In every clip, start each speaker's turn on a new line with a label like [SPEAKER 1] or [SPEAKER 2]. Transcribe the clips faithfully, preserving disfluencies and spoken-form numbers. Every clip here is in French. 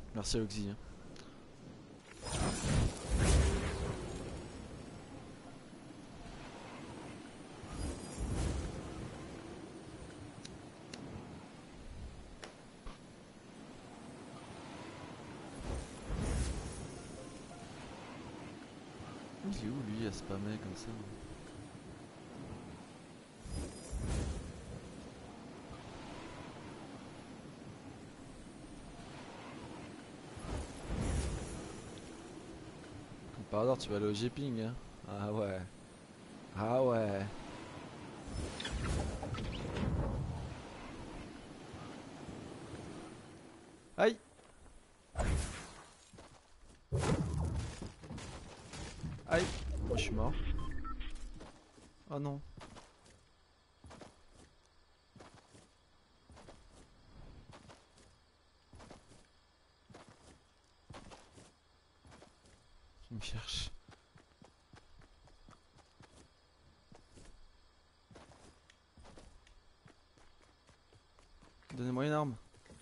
[SPEAKER 1] Merci Oxy. Hein. Il est où lui à spammer comme ça? Comme par hasard tu vas aller au G-Ping hein? Ah ouais. Ah ouais. Aïe. Aïe. Moi je suis mort. Oh non. Il me cherche. Donnez-moi une arme.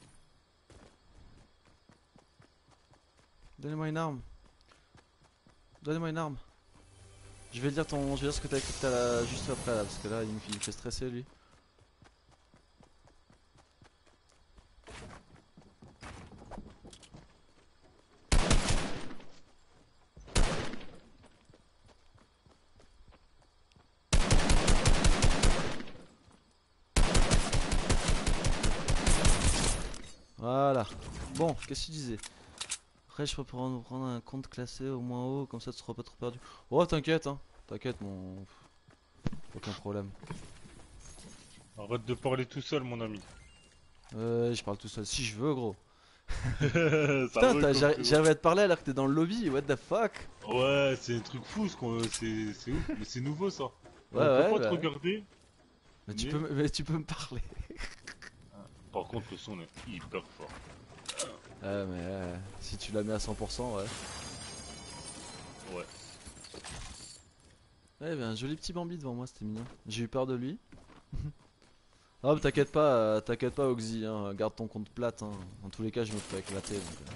[SPEAKER 1] Donnez-moi une arme. Donnez-moi une arme. Je vais dire ton, je vais dire ce que t'as écrit tout à la- juste après là, parce que là il me, il me fait stresser lui. Voilà. Bon, qu'est-ce que tu disais? Après, je peux prendre, prendre un compte classé au moins haut, comme ça tu seras pas trop perdu. Oh, t'inquiète, hein. T'inquiète, mon. Aucun problème.
[SPEAKER 2] Arrête de parler tout seul, mon ami.
[SPEAKER 1] Euh, je parle tout seul. Si je veux, gros.
[SPEAKER 2] Ça
[SPEAKER 1] Putain,
[SPEAKER 2] va
[SPEAKER 1] t'as-
[SPEAKER 2] comme
[SPEAKER 1] j'arri-
[SPEAKER 2] frérot.
[SPEAKER 1] j'arrive à te parler alors que t'es dans le lobby. What the fuck?
[SPEAKER 2] Ouais, c'est un truc fou, ce qu'on, c'est, c'est ouf, mais c'est nouveau ça.
[SPEAKER 1] Ouais,
[SPEAKER 2] Et on peut
[SPEAKER 1] ouais,
[SPEAKER 2] pas te
[SPEAKER 1] bah.
[SPEAKER 2] regarder,
[SPEAKER 1] Mais tu peux,
[SPEAKER 2] mais
[SPEAKER 1] me- mais tu peux me parler.
[SPEAKER 2] par contre le son est hyper fort.
[SPEAKER 1] Ouais, mais euh, si tu la mets à cent pour cent, ouais.
[SPEAKER 2] Ouais.
[SPEAKER 1] Ouais, il y avait un joli petit Bambi devant moi, c'était mignon. J'ai eu peur de lui. Ah, mais t'inquiète pas, euh, t'inquiète pas, Oxy, hein, garde ton compte plate. Hein. Dans tous les cas, je me fais éclater. Donc, euh.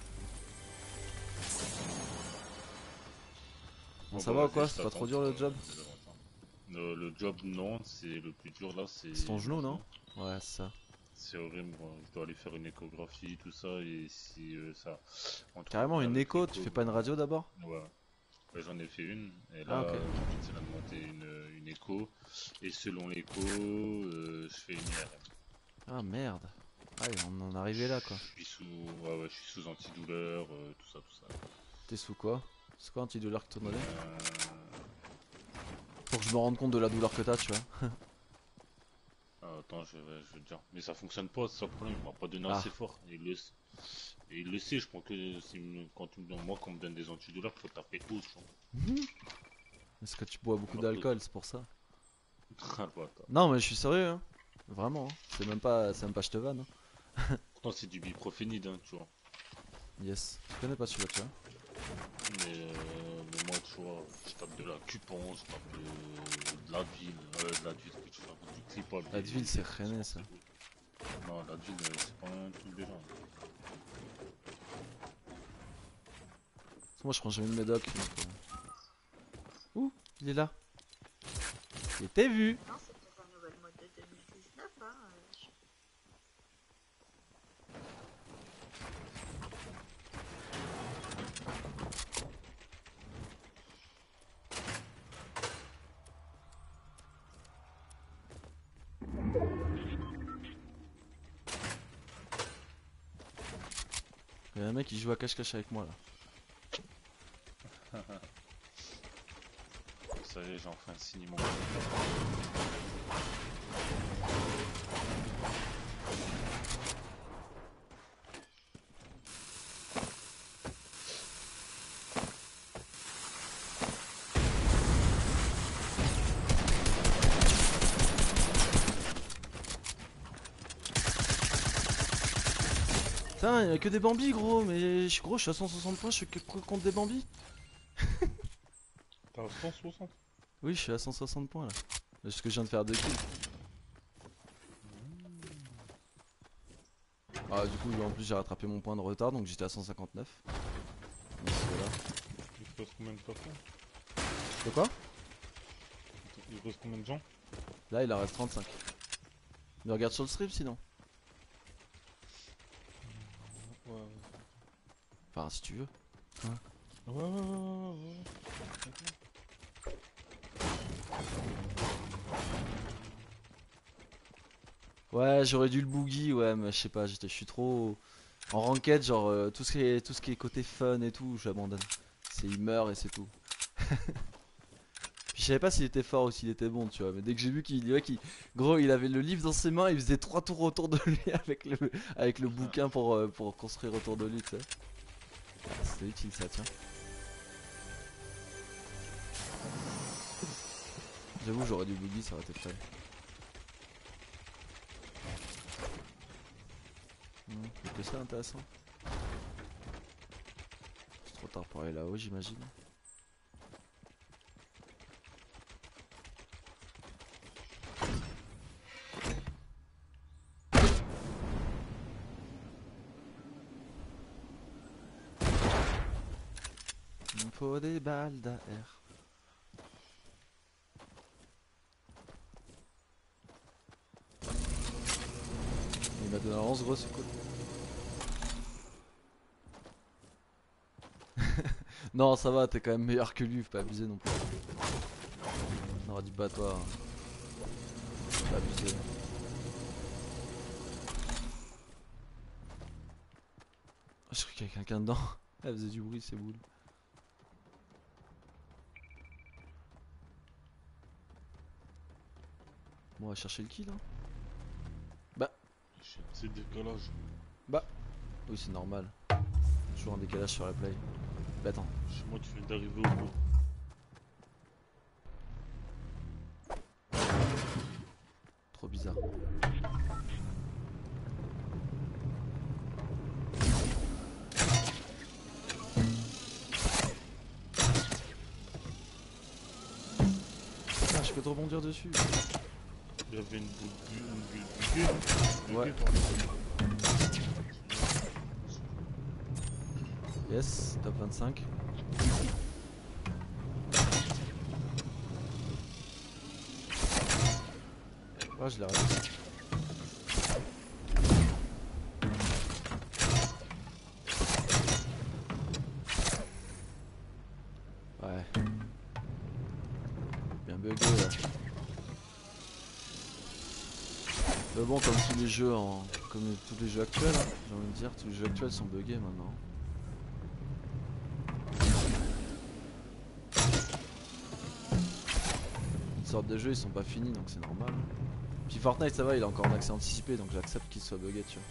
[SPEAKER 1] Bon,
[SPEAKER 2] Bon
[SPEAKER 1] ça
[SPEAKER 2] bah
[SPEAKER 1] va ou
[SPEAKER 2] vas-y,
[SPEAKER 1] quoi?
[SPEAKER 2] je
[SPEAKER 1] C'est pas trop
[SPEAKER 2] t'attends
[SPEAKER 1] dur
[SPEAKER 2] pour
[SPEAKER 1] le
[SPEAKER 2] euh,
[SPEAKER 1] job?
[SPEAKER 2] les aventures. Le, le job non, c'est le plus dur là, c'est
[SPEAKER 1] C'est ton
[SPEAKER 2] mon
[SPEAKER 1] genou, non?
[SPEAKER 2] genou.
[SPEAKER 1] Ouais, c'est ça.
[SPEAKER 2] C'est horrible, moi. Je dois aller faire une échographie, tout ça, et si euh, ça, on trouve
[SPEAKER 1] Carrément
[SPEAKER 2] rien
[SPEAKER 1] une
[SPEAKER 2] avec
[SPEAKER 1] écho, tu
[SPEAKER 2] l'écho,
[SPEAKER 1] fais pas une
[SPEAKER 2] ben
[SPEAKER 1] radio d'abord?
[SPEAKER 2] ouais. Ouais, j'en ai fait une, et
[SPEAKER 1] Ah, ok.
[SPEAKER 2] là, mon médecin a demandé une, une écho, et selon l'écho, euh, je fais une I R M.
[SPEAKER 1] Ah merde. Ah, on en est
[SPEAKER 2] Je
[SPEAKER 1] arrivé là quoi.
[SPEAKER 2] suis sous, ouais, ouais, je suis sous antidouleur, euh, tout ça, tout ça.
[SPEAKER 1] T'es sous quoi? C'est quoi antidouleur que t'as donné?
[SPEAKER 2] Euh...
[SPEAKER 1] Pour que je me rende compte de la douleur que t'as, tu vois.
[SPEAKER 2] ah, attends, je vais, je vais te dire. Mais ça fonctionne pas, c'est ça le problème, il m'a pas donné
[SPEAKER 1] Ah.
[SPEAKER 2] assez fort. Et il le, s- et il le sait, je crois que c'est une- quand tu me donnes, moi, quand on me donne des antidouleurs, faut taper haut, je crois.
[SPEAKER 1] Est-ce que tu bois beaucoup
[SPEAKER 2] Alors que
[SPEAKER 1] d'alcool, c'est pour ça?
[SPEAKER 2] ah, le bâtard.
[SPEAKER 1] Non, mais je suis sérieux, hein. Vraiment, hein. C'est même pas, c'est même pas je te vanne, hein.
[SPEAKER 2] Pourtant, c'est du biprofénide, hein, tu vois.
[SPEAKER 1] Yes. Je connais pas celui-là, tu vois.
[SPEAKER 2] Mais, euh, mais moi, tu vois, je tape de la cupon, je tape de, de la ville, euh, de la ville, que tu fais du tripole, des,
[SPEAKER 1] Advil,
[SPEAKER 2] des
[SPEAKER 1] c'est
[SPEAKER 2] trucs
[SPEAKER 1] rené
[SPEAKER 2] sans
[SPEAKER 1] ça.
[SPEAKER 2] frigo. Non, la ville, euh, c'est pas un truc déjà.
[SPEAKER 1] Moi, je prends jamais de médoc. Donc, euh. Ouh, il est là. Il était vu.
[SPEAKER 3] Non, c'est peut-être la nouvelle mode de deux mille dix-neuf, hein. euh, je-
[SPEAKER 1] Il y a un mec qui joue à cache-cache avec moi là.
[SPEAKER 2] Ça y est, j'ai enfin signé mon.
[SPEAKER 1] Putain, il y a que des bambis, gros. Mais je suis gros, je suis à cent soixante points, je suis que contre des bambis.
[SPEAKER 2] T'as cent soixante.
[SPEAKER 1] Oui, je suis à cent soixante points là. Parce que je viens de faire deux kills. Ah, du coup, en plus, j'ai rattrapé mon point de retard, donc j'étais à cent cinquante-neuf. Donc voilà.
[SPEAKER 2] Il te reste combien de personnes?
[SPEAKER 1] De quoi?
[SPEAKER 2] Il te reste combien de gens?
[SPEAKER 1] Là, il en reste trente-cinq. Mais regarde sur le stream sinon.
[SPEAKER 2] Ouais, ouais.
[SPEAKER 1] Enfin, si tu veux.
[SPEAKER 2] Ouais, ouais, ouais, ouais, ouais. T'inquiète.
[SPEAKER 1] Ouais, j'aurais dû le boogie, ouais, mais je sais pas, j'étais, je suis trop en ranked, genre euh, tout ce qui est, tout ce qui est côté fun et tout, j'abandonne. C'est il meurt et c'est tout. Puis je savais pas s'il était fort ou s'il était bon, tu vois, mais dès que j'ai vu qu'il, ouais, qu'il- gros, il avait le livre dans ses mains, il faisait trois tours autour de lui avec le, avec le bouquin pour, euh, pour construire autour de lui, tu sais. Ah, c'était utile ça, tiens. J'avoue, j'aurais dû boogie, ça aurait été fun. Hum, que c'est intéressant. C'est trop tard pour aller là-haut, j'imagine. Il me faut des balles d'A R. Il m'a donné un lance gros, c'est cool. Non, ça va, t'es quand même meilleur que lui, faut pas abuser non plus. Non, dis pas toi. Faut pas abuser. Je crois qu'il y a quelqu'un dedans. Elle faisait du bruit, ces boules. Bon, on va chercher le kill, hein. Bah,
[SPEAKER 2] J'ai un petit décalage.
[SPEAKER 1] bah. Oui, c'est normal. Toujours un décalage sur la play. Bah, attends.
[SPEAKER 2] Chez moi, tu viens d'arriver au bout.
[SPEAKER 1] Trop bizarre. Ah, je peux te rebondir dessus.
[SPEAKER 2] Il y avait une boule bu- une bulle buggée. Buggée,
[SPEAKER 1] Ouais.
[SPEAKER 2] pardon.
[SPEAKER 1] Yes, top vingt-cinq. Ah, je l'ai raté. Ouais. Bien bugué, ouais. Mais bon, comme tous les jeux en... comme tous les jeux actuels, hein, j'ai envie de dire, tous les jeux actuels sont buggés maintenant. Une sorte de jeux, ils sont pas finis, donc c'est normal. Puis Fortnite, ça va, il est encore en accès anticipé, donc j'accepte qu'il soit buggé, tu vois.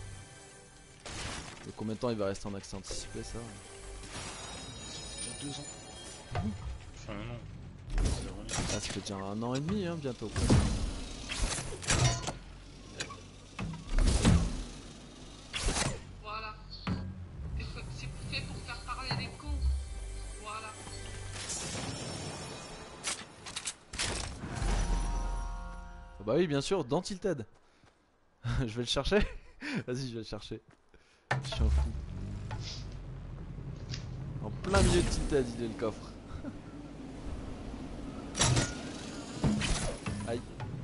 [SPEAKER 1] Et combien de temps il va rester en accès anticipé, ça?
[SPEAKER 2] Il y a deux ans. Enfin, non. C'est vrai.
[SPEAKER 1] Ah, ça fait déjà un an et demi, hein, bientôt.
[SPEAKER 3] Voilà. Et faut- C'est fait pour faire parler les cons. Voilà.
[SPEAKER 1] Ah bah oui, bien sûr, dans Tilted. Je vais le chercher. Vas-y, je vais le chercher. Je suis un fou. En plein milieu de Tilted, il est le coffre. Aïe.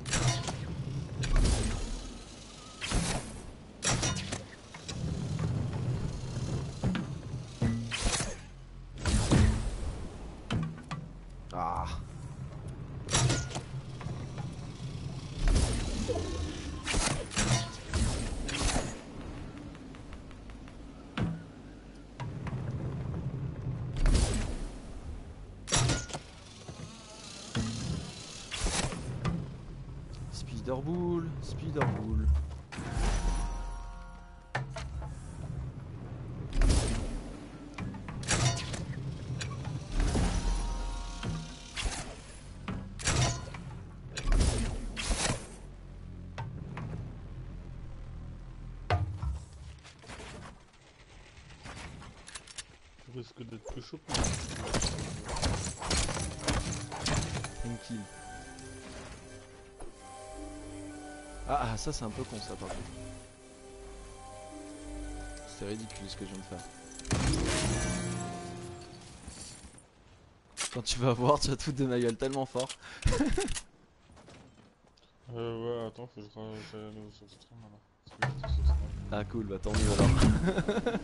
[SPEAKER 1] Ah. Spiderbull, Spiderbull.
[SPEAKER 2] Tu risques d'être plus chaud.
[SPEAKER 1] Une kill. Ah, ah, ça c'est un peu con ça par contre. C'est ridicule ce que je viens de faire. Quand tu vas voir, tu vas te foutre de ma gueule tellement fort.
[SPEAKER 2] Euh, ouais, attends, faut que je ra- j'aille aller sur ce stream alors. Parce que j'étais sur stream.
[SPEAKER 1] Ah cool, bah tant mieux alors.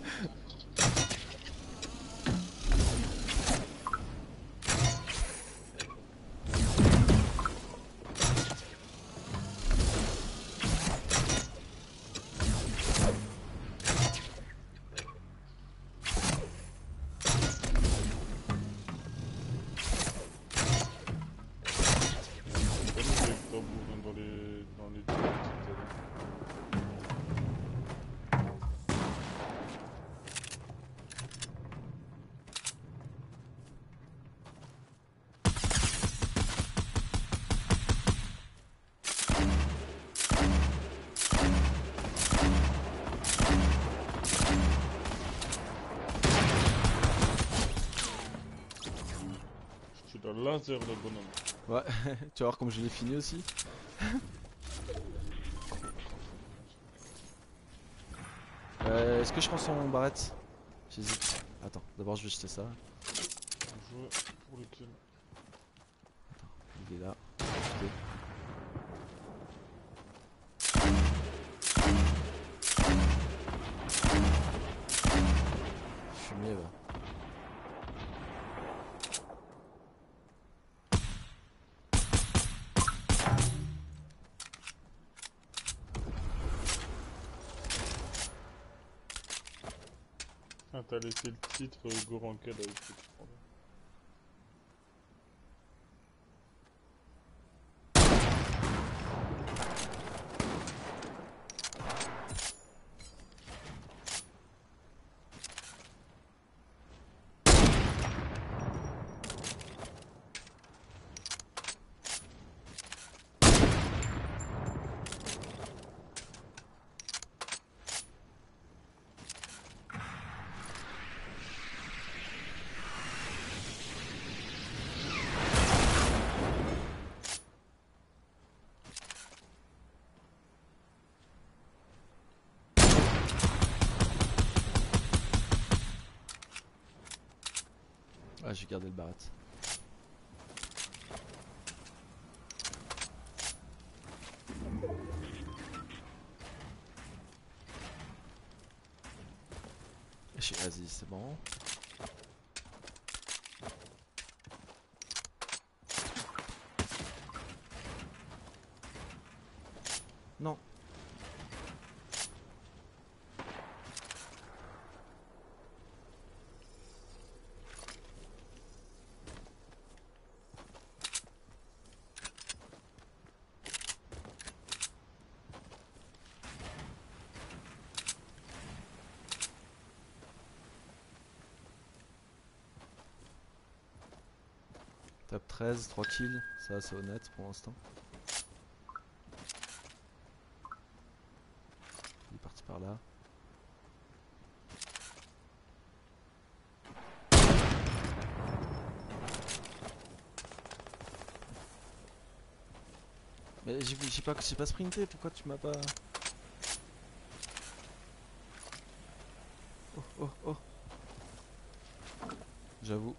[SPEAKER 2] C'est pas nous avec tambour dans les. dans les. tout à l'heure. Je suis dans le laser, le bonhomme.
[SPEAKER 1] Ouais, tu vas voir comme je l'ai fini aussi. Euh, Est-ce que je prends son barrette? J'hésite. Attends, d'abord je vais jeter ça.
[SPEAKER 2] Bien joué pour le kill.
[SPEAKER 1] Il est là. Jeté. Fumier va.
[SPEAKER 2] Ah, t'as laissé le titre euh, Gorankel avec ce que tu prends.
[SPEAKER 1] Ah, j'ai gardé le barrette. J'ai- Vas-y, c'est bon. Non. Top treize, trois kills, ça c'est honnête pour l'instant. Il est parti par là. Mais j'ai j'ai pas, j'ai pas sprinté, pourquoi tu m'as pas... Oh oh oh. J'avoue.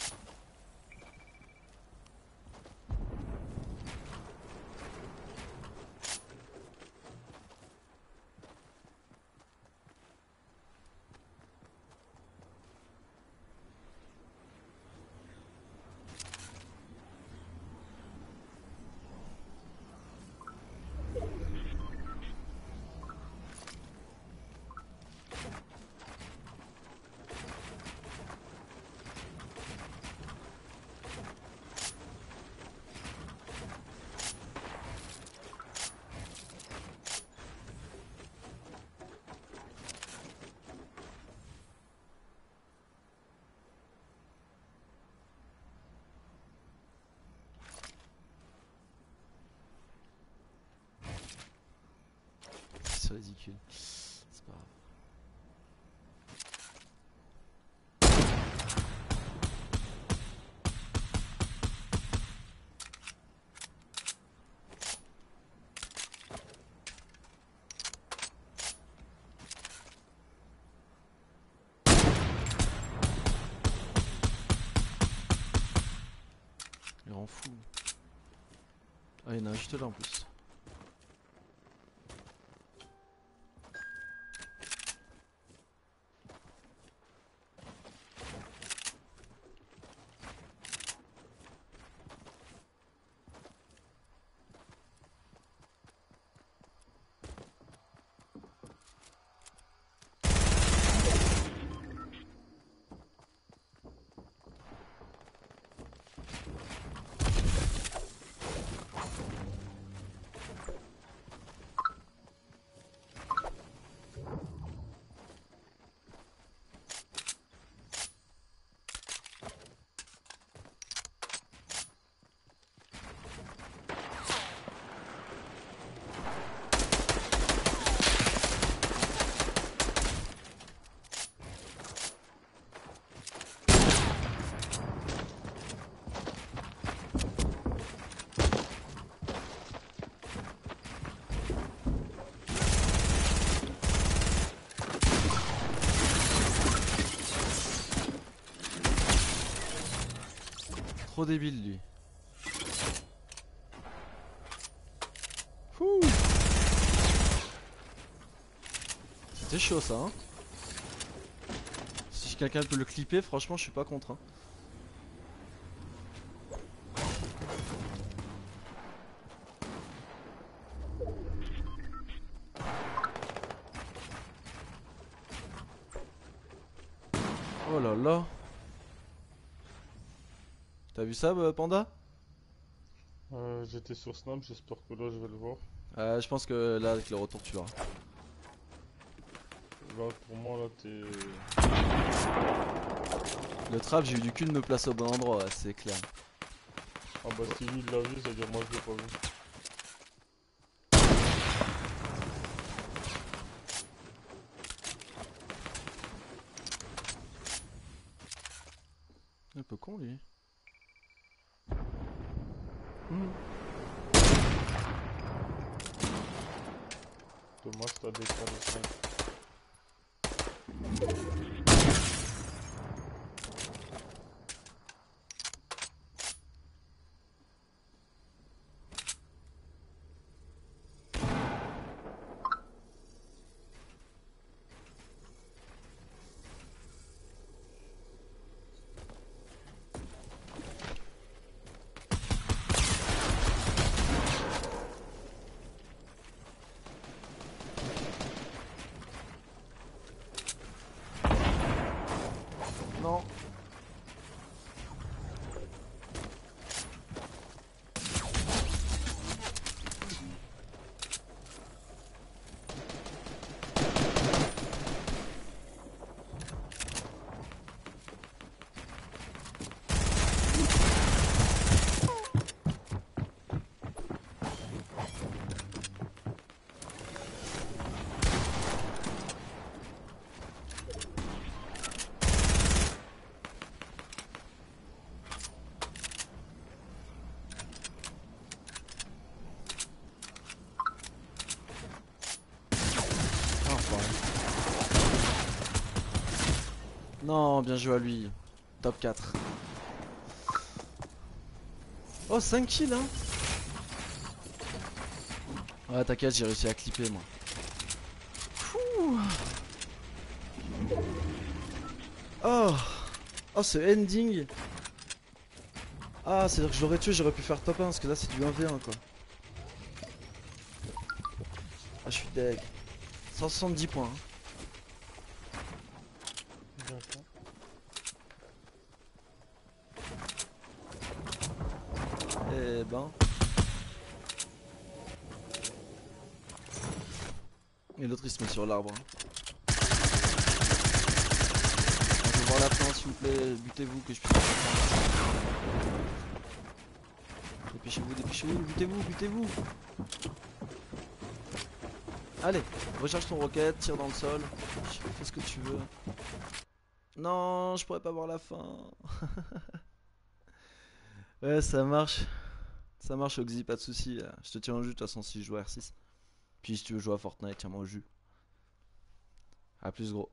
[SPEAKER 1] C'est ridicule. C'est pas grave. il y en a un juste là en plus. Trop débile lui. Fouh. C'était chaud ça hein. Si quelqu'un peut le clipper, franchement je suis pas contre hein. Oh là là. T'as vu ça euh, Panda?
[SPEAKER 4] Euh, j'étais sur Snap, j'espère que là je vais le voir.
[SPEAKER 1] euh, Je pense que là avec le retour tu l'auras.
[SPEAKER 4] Là pour moi là t'es...
[SPEAKER 1] Le trap j'ai eu du cul de me placer au bon endroit, ouais, c'est clair.
[SPEAKER 4] Ah bah si lui il l'a vu, ça veut dire moi je l'ai pas vu.
[SPEAKER 1] Un peu con lui. Mmh.
[SPEAKER 4] Dommage t'as des cas de cinq.
[SPEAKER 1] Non. Non, bien joué à lui. Top quatre. Oh, cinq kills hein. Ouais, t'inquiète, j'ai réussi à clipper moi. Fouh. Oh. Oh, ce ending. Ah, c'est-à-dire que je l'aurais tué, j'aurais pu faire top un parce que là c'est du un v un quoi. Ah, je suis deg. cent soixante-dix points. Hein.
[SPEAKER 4] D'accord.
[SPEAKER 1] Eh ben. Et l'autre il se met sur l'arbre. Hein. Je veux voir la fin s'il vous plaît, butez-vous que je puisse. Dépêchez-vous, dépêchez-vous, butez-vous, butez-vous. Allez, recharge ton roquette, tire dans le sol. Fais ce que tu veux. Non, je pourrais pas voir la fin. Ouais, ça marche. Ça marche, Oxy, pas de soucis. Je te tiens au jus de toute façon si je joue à R six. Puis si tu veux jouer à Fortnite, tiens-moi au jus. A plus gros.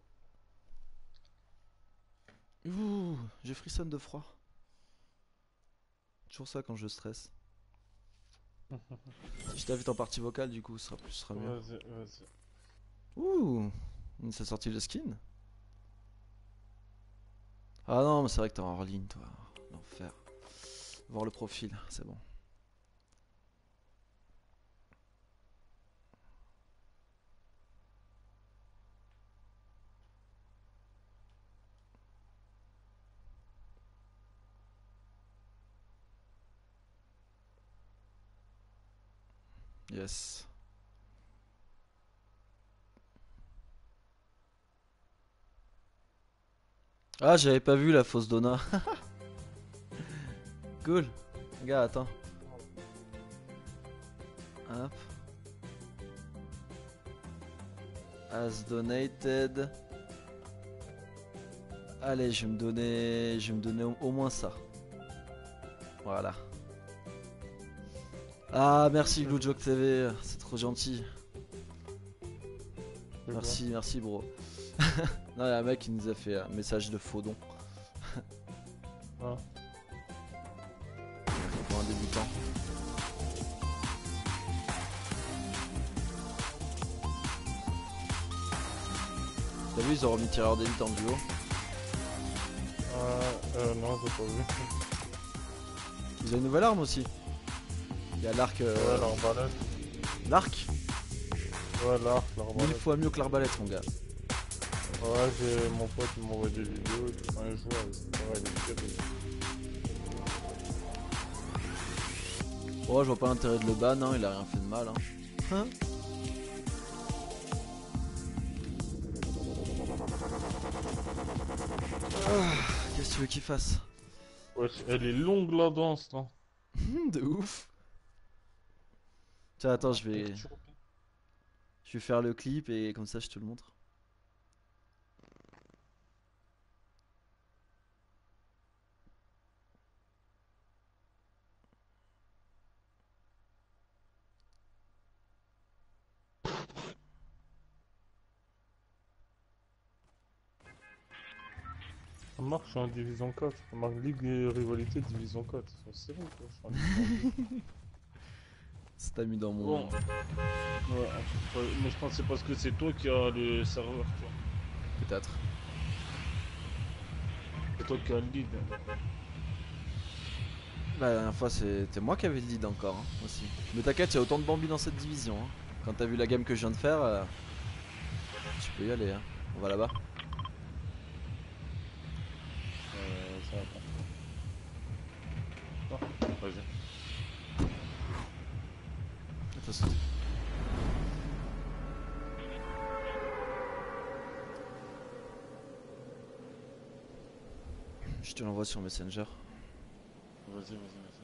[SPEAKER 1] Ouh, j'ai frissonne de froid. Toujours ça quand je stresse. Je t'invite en partie vocale du coup, ce sera, plus, ce sera mieux.
[SPEAKER 4] Vas-y, vas-y.
[SPEAKER 1] Ouh, ça sorti le skin. Ah non, mais c'est vrai que t'es en hors ligne toi. L'enfer. Voir le profil, c'est bon. Yes. Ah, j'avais pas vu la fausse Donna. Cool. Regarde, attends. Hop. As donated. Allez, je vais me donner, je vais me donner au, au moins ça. Voilà. Ah, merci Blue Joke T V, c'est trop gentil.
[SPEAKER 4] C'est
[SPEAKER 1] Merci, merci bro. Non, il y a un mec qui nous a fait un message de faux don.
[SPEAKER 4] Ah.
[SPEAKER 1] Pour un débutant. T'as vu, ils ont remis tireur d'élite en duo.
[SPEAKER 4] Ah, euh, non, j'ai pas vu.
[SPEAKER 1] Ils ont une nouvelle arme aussi. Il y a l'arc. Euh...
[SPEAKER 4] Ouais, l'arbalète.
[SPEAKER 1] L'arc
[SPEAKER 4] Ouais, l'arc,
[SPEAKER 1] Mille
[SPEAKER 4] l'arbalète.
[SPEAKER 1] fois mieux que l'arbalète, mon gars.
[SPEAKER 4] Ouais, j'ai mon pote qui m'envoie des vidéos et tout. Un jour, ouais, il est pire.
[SPEAKER 1] Oh, je vois pas l'intérêt de le ban, hein, il a rien fait de mal. Hein. Hein. Ah, qu'est-ce que tu veux qu'il fasse?
[SPEAKER 4] Ouais, elle est longue la danse, non?
[SPEAKER 1] De ouf. Tiens, attends, je vais... Je vais faire le clip et comme ça je te le montre.
[SPEAKER 4] Ça marche en division quatre. Ça marque Ligue et Rivalité division quatre. C'est bon quoi, je suis en division deux.
[SPEAKER 1] Ça t'a mis dans mon...
[SPEAKER 4] Bon. Ouais, mais je pense que c'est parce que c'est toi qui as le serveur, toi.
[SPEAKER 1] Peut-être.
[SPEAKER 4] C'est toi qui as le lead.
[SPEAKER 1] Bah, la dernière fois c'était moi qui avais le lead encore hein, aussi. Mais t'inquiète, il y a autant de Bambi dans cette division. Hein. Quand t'as vu la game que je viens de faire, euh, tu peux y aller. Hein. On va là-bas.
[SPEAKER 4] Euh, ça va pas. Ah, vas-y.
[SPEAKER 1] Attention. Je te l'envoie sur Messenger.
[SPEAKER 4] Vas-y, vas-y, vas-y.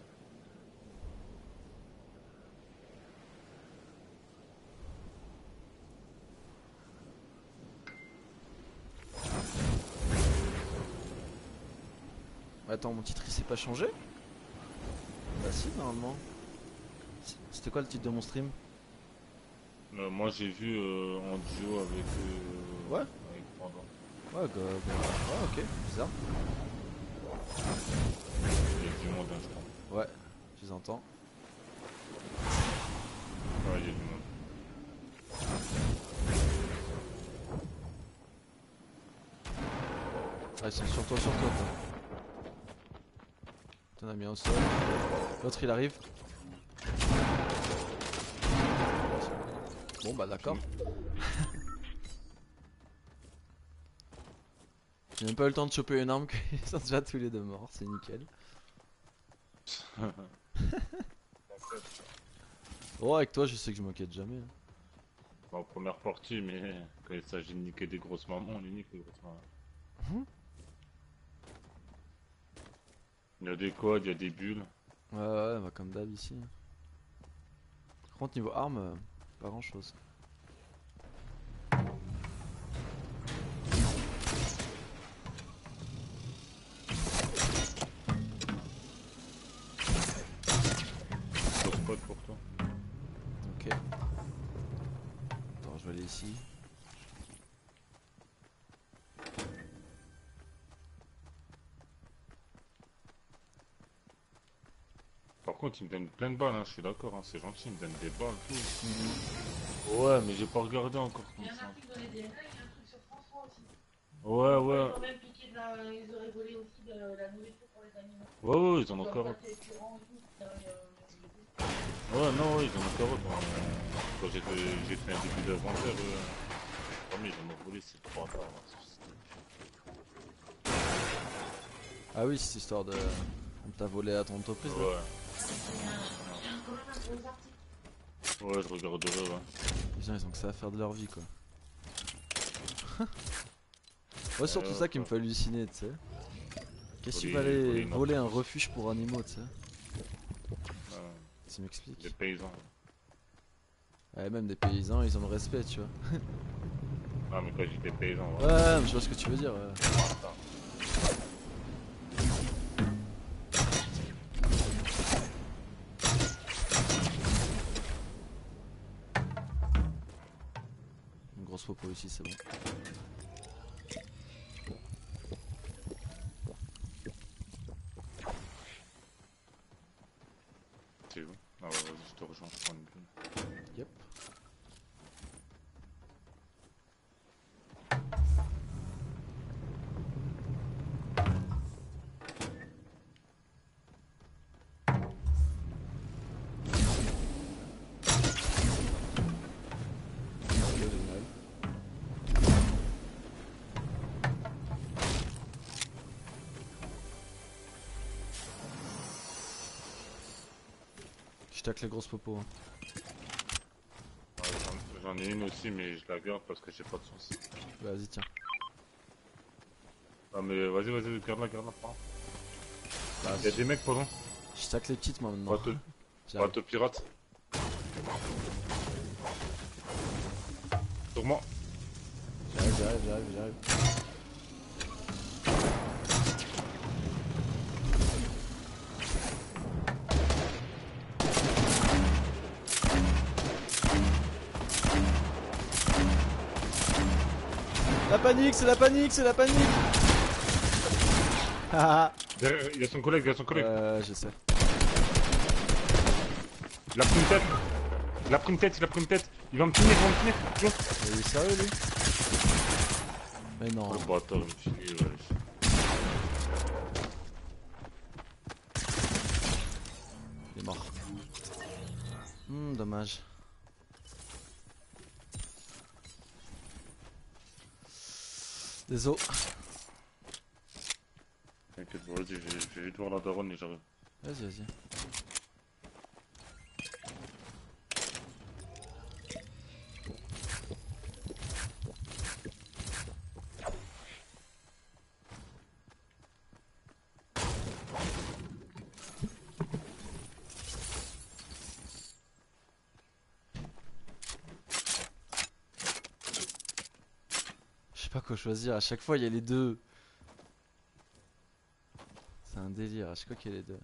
[SPEAKER 1] Attends, mon titre il s'est pas changé? Bah si, normalement. C'était quoi le titre de mon stream?
[SPEAKER 2] Euh, moi j'ai vu euh, en duo avec. Euh,
[SPEAKER 1] Ouais.
[SPEAKER 2] avec Panda.
[SPEAKER 1] Ouais, go, go. Ouais, ok, bizarre.
[SPEAKER 2] Il y a du monde, hein, je crois.
[SPEAKER 1] Ouais, je les entends.
[SPEAKER 2] Ouais, il y a du monde.
[SPEAKER 1] Ah, ils sont sur toi, sur toi. toi. T'en as mis un au sol. L'autre il arrive. Bon bah d'accord. J'ai même pas eu le temps de choper une arme qu'ils sont déjà tous les deux morts, c'est nickel. Oh avec toi je sais que je m'inquiète jamais. Hein.
[SPEAKER 2] Bon, en première partie, mais quand il s'agit de niquer des grosses mamans, on les nique les grosses mamans.
[SPEAKER 1] Mmh.
[SPEAKER 2] Il y a des codes, il y a des bulles.
[SPEAKER 1] Ouais ouais bah comme d'hab ici. Par contre niveau arme, euh, pas grand chose.
[SPEAKER 2] Gros spot pour toi.
[SPEAKER 1] Ok. Attends je vais aller ici.
[SPEAKER 2] Par contre, il me donne plein de balles, hein, je suis d'accord, hein, c'est gentil, il me donne des balles, tout.
[SPEAKER 1] Mhm.
[SPEAKER 2] Ouais, mais j'ai pas regardé encore
[SPEAKER 3] Il
[SPEAKER 2] comme
[SPEAKER 3] y en a
[SPEAKER 2] ça.
[SPEAKER 3] qui donnaient des règles, il y a un truc sur François aussi.
[SPEAKER 2] Ouais,
[SPEAKER 3] Ils
[SPEAKER 2] ouais.
[SPEAKER 3] ont même piqué de la... Ils auraient volé aussi de la nourriture pour les animaux.
[SPEAKER 2] Ouais, ouais, ils en ont
[SPEAKER 3] Comme
[SPEAKER 2] carotte.
[SPEAKER 3] pâté courant et tout. Dans les, euh,
[SPEAKER 2] Ouais, non, ouais, ils en ont carotte. hein. Quand j'ai fait, j'ai fait un début d'inventaire, euh... oh, mais ils en ont volé, c'est trop tard. Là.
[SPEAKER 1] Ah oui, c'est histoire de. On t'a volé à ton entreprise là.
[SPEAKER 2] Ouais,
[SPEAKER 3] Il y a quand même un gros article.
[SPEAKER 2] ouais, je regarderai, ouais.
[SPEAKER 1] Les gens ils ont que ça à faire de leur vie quoi. Ouais, surtout
[SPEAKER 2] Ouais,
[SPEAKER 1] ça qui me
[SPEAKER 2] ouais.
[SPEAKER 1] fait halluciner, tu sais. Qu'est-ce qu'il
[SPEAKER 2] Voler-
[SPEAKER 1] fallait
[SPEAKER 2] voler une
[SPEAKER 1] voler un
[SPEAKER 2] entreprise.
[SPEAKER 1] refuge pour animaux, tu sais.
[SPEAKER 2] Ouais,
[SPEAKER 1] Tu m'expliques.
[SPEAKER 2] les paysans.
[SPEAKER 1] Ouais, même des paysans, ils ont le respect, tu vois.
[SPEAKER 2] Ah, mais quand j'étais paysan,
[SPEAKER 1] Ouais,
[SPEAKER 2] ouais.
[SPEAKER 1] ouais, mais je vois ce que tu veux dire. Ouais.
[SPEAKER 2] Attends.
[SPEAKER 1] Une grosse popo ici, c'est bon.
[SPEAKER 2] C'est où? Ah ouais, vas-y, je te rejoins, je prends une bulle.
[SPEAKER 1] Yep. Génial. Je tacle les grosses popos. Hein.
[SPEAKER 2] Ouais, j'en- J'en ai une aussi, mais je la garde parce que j'ai pas de sauce.
[SPEAKER 1] Vas-y, tiens.
[SPEAKER 2] Ah, mais vas-y, vas-y, garde-la, garde-la, prends.
[SPEAKER 1] Bah,
[SPEAKER 2] Y'a des mecs, pardon.
[SPEAKER 1] je tacle les petites moi maintenant.
[SPEAKER 2] Bateau,
[SPEAKER 1] J'arrive.
[SPEAKER 2] bateau pirate. Sur moi.
[SPEAKER 1] J'arrive, j'arrive, j'arrive, j'arrive. La panique, c'est la panique, c'est la panique. Haha.
[SPEAKER 2] Derrière, il y a son collègue, il y a son collègue.
[SPEAKER 1] Euh, je sais.
[SPEAKER 2] Il a pris une tête. Il a pris une tête, il a pris une tête. Il va me finir, il va me finir. Viens.
[SPEAKER 1] Il est sérieux lui? Mais non.
[SPEAKER 2] Oh, le bâtard, il me finit, wesh.
[SPEAKER 1] Il est mort. Hmm, dommage. Désolé.
[SPEAKER 2] T'inquiète, bon, vas-y, je vais- je vais vite voir la daronne et j'arrive.
[SPEAKER 1] Vas-y, vas-y. Je sais pas quoi choisir, à chaque fois il y a les deux. C'est un délire, à chaque fois qu'il y a les deux.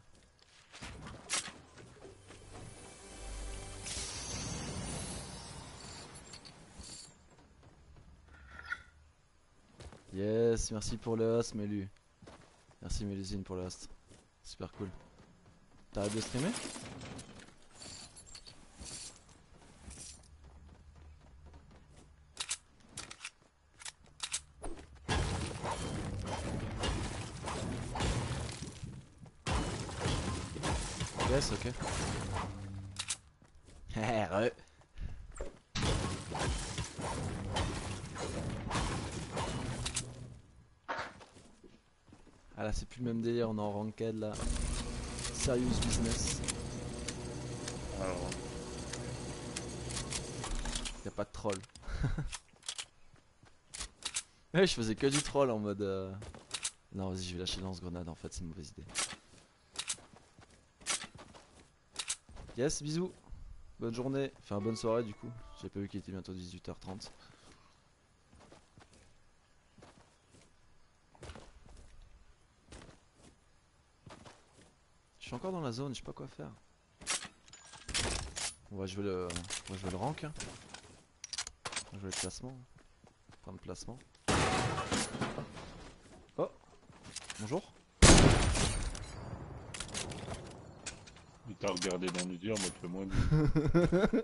[SPEAKER 1] Yes, merci pour le host, Mélu. Merci Mélusine pour le host. Super cool. T'arrêtes de streamer? Yes, ok. Re. Ah là c'est plus le même délire, on est en ranked là. Serious business.
[SPEAKER 2] Alors,
[SPEAKER 1] Y'a pas de troll. Ouais, je faisais que du troll en mode... Euh... Non vas-y je vais lâcher lance-grenade en fait, c'est une mauvaise idée. Yes, bisous. Bonne journée, enfin bonne soirée du coup. J'ai pas vu qu'il était bientôt dix-huit heures trente. Je suis encore dans la zone, je sais pas quoi faire. On va jouer le, on va jouer le rank. Hein. On va jouer le classement. Point de placement. Oh, bonjour.
[SPEAKER 2] Il t'a regardé dans les yeux en mode fais-moi une bise.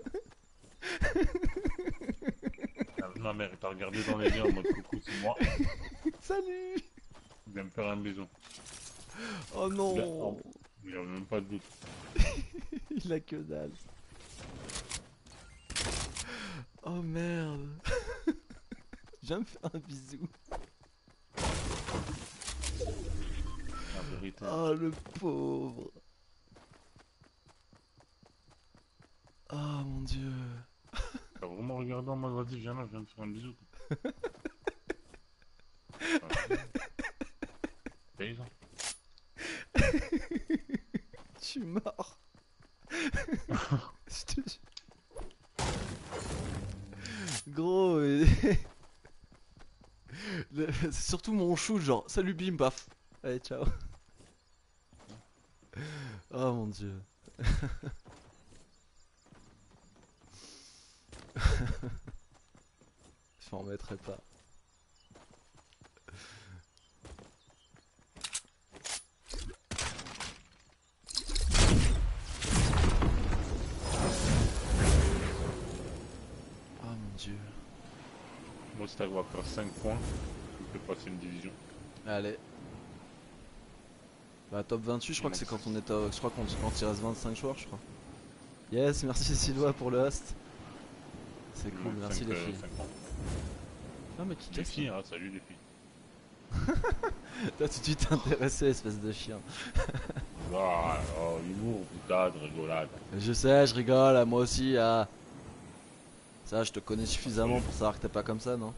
[SPEAKER 2] Ah, ma mère, il t'a regardé dans les yeux en mode coucou, c'est moi.
[SPEAKER 1] Salut.
[SPEAKER 2] Il vient me faire un bisou.
[SPEAKER 1] Oh
[SPEAKER 2] Il a,
[SPEAKER 1] non.
[SPEAKER 2] oh, il a même pas de doute.
[SPEAKER 1] Il a que dalle. Oh merde. Viens me faire un bisou.
[SPEAKER 2] La vérité.
[SPEAKER 1] Oh le pauvre. Oh mon dieu.
[SPEAKER 2] T'as vraiment regardé en mode vas-y, viens là, viens me faire un bisou. Paysan.
[SPEAKER 1] Je suis mort. Je te jure. Gros, et- Le- c'est surtout mon shoot, genre salut bim paf. Allez, ciao. Oh mon dieu. Je m'en remettrai pas. Oh mon dieu.
[SPEAKER 2] Moi, si t'arrives à faire cinq points, tu peux passer une division.
[SPEAKER 1] Allez. Bah top vingt-huit, je crois que c'est quand on est à... Je crois qu'on quand il reste vingt-cinq joueurs, je crois. Yes, merci Sylvain pour le host. C'est cool,
[SPEAKER 2] Donc,
[SPEAKER 1] merci
[SPEAKER 2] cinq,
[SPEAKER 1] les
[SPEAKER 2] euh,
[SPEAKER 1] filles.
[SPEAKER 2] cinq points.
[SPEAKER 1] Ah mais qui
[SPEAKER 2] Les
[SPEAKER 1] casse
[SPEAKER 2] filles, hein, salut les filles.
[SPEAKER 1] Toi tout de suite intéressé, espèce de chien.
[SPEAKER 2] Ah, oh, humour, boutade, rigolade.
[SPEAKER 1] Je sais, je rigole, moi aussi. Ah. Ça, je te connais suffisamment pour savoir que t'es pas comme ça, non?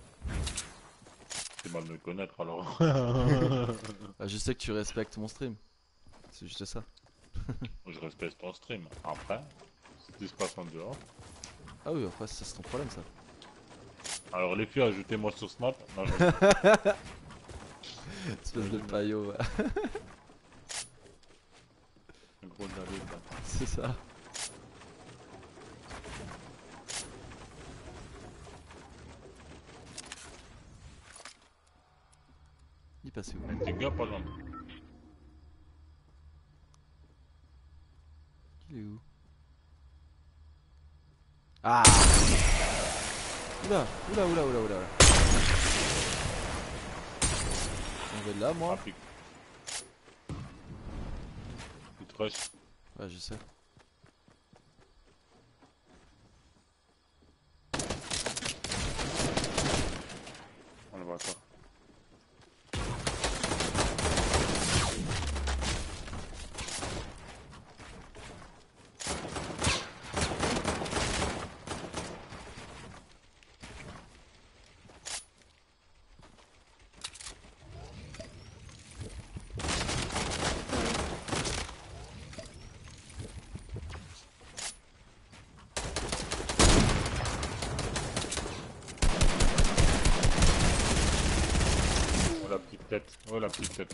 [SPEAKER 2] C'est mal de me connaître alors.
[SPEAKER 1] Bah, je sais que tu respectes mon stream. C'est juste ça.
[SPEAKER 2] Je respecte ton stream. Après, si tu se passes en dehors.
[SPEAKER 1] Ah oui, après, ça c'est ton problème, ça.
[SPEAKER 2] Alors les filles, ajoutez-moi sur Snap. Non, je...
[SPEAKER 1] Espèce de paillot, ouais.
[SPEAKER 2] Un gros dalé, quoi.
[SPEAKER 1] C'est ça. Il passait où?
[SPEAKER 2] Un petit gars, par exemple.
[SPEAKER 1] Il est où? Ah! Oula, oula, oula, oula, oula. On va de là, moi?
[SPEAKER 2] Trafic. Il te rush.
[SPEAKER 1] Ouais, je sais.
[SPEAKER 2] On le voit pas. Oh la petite tête. Oh la petite tête.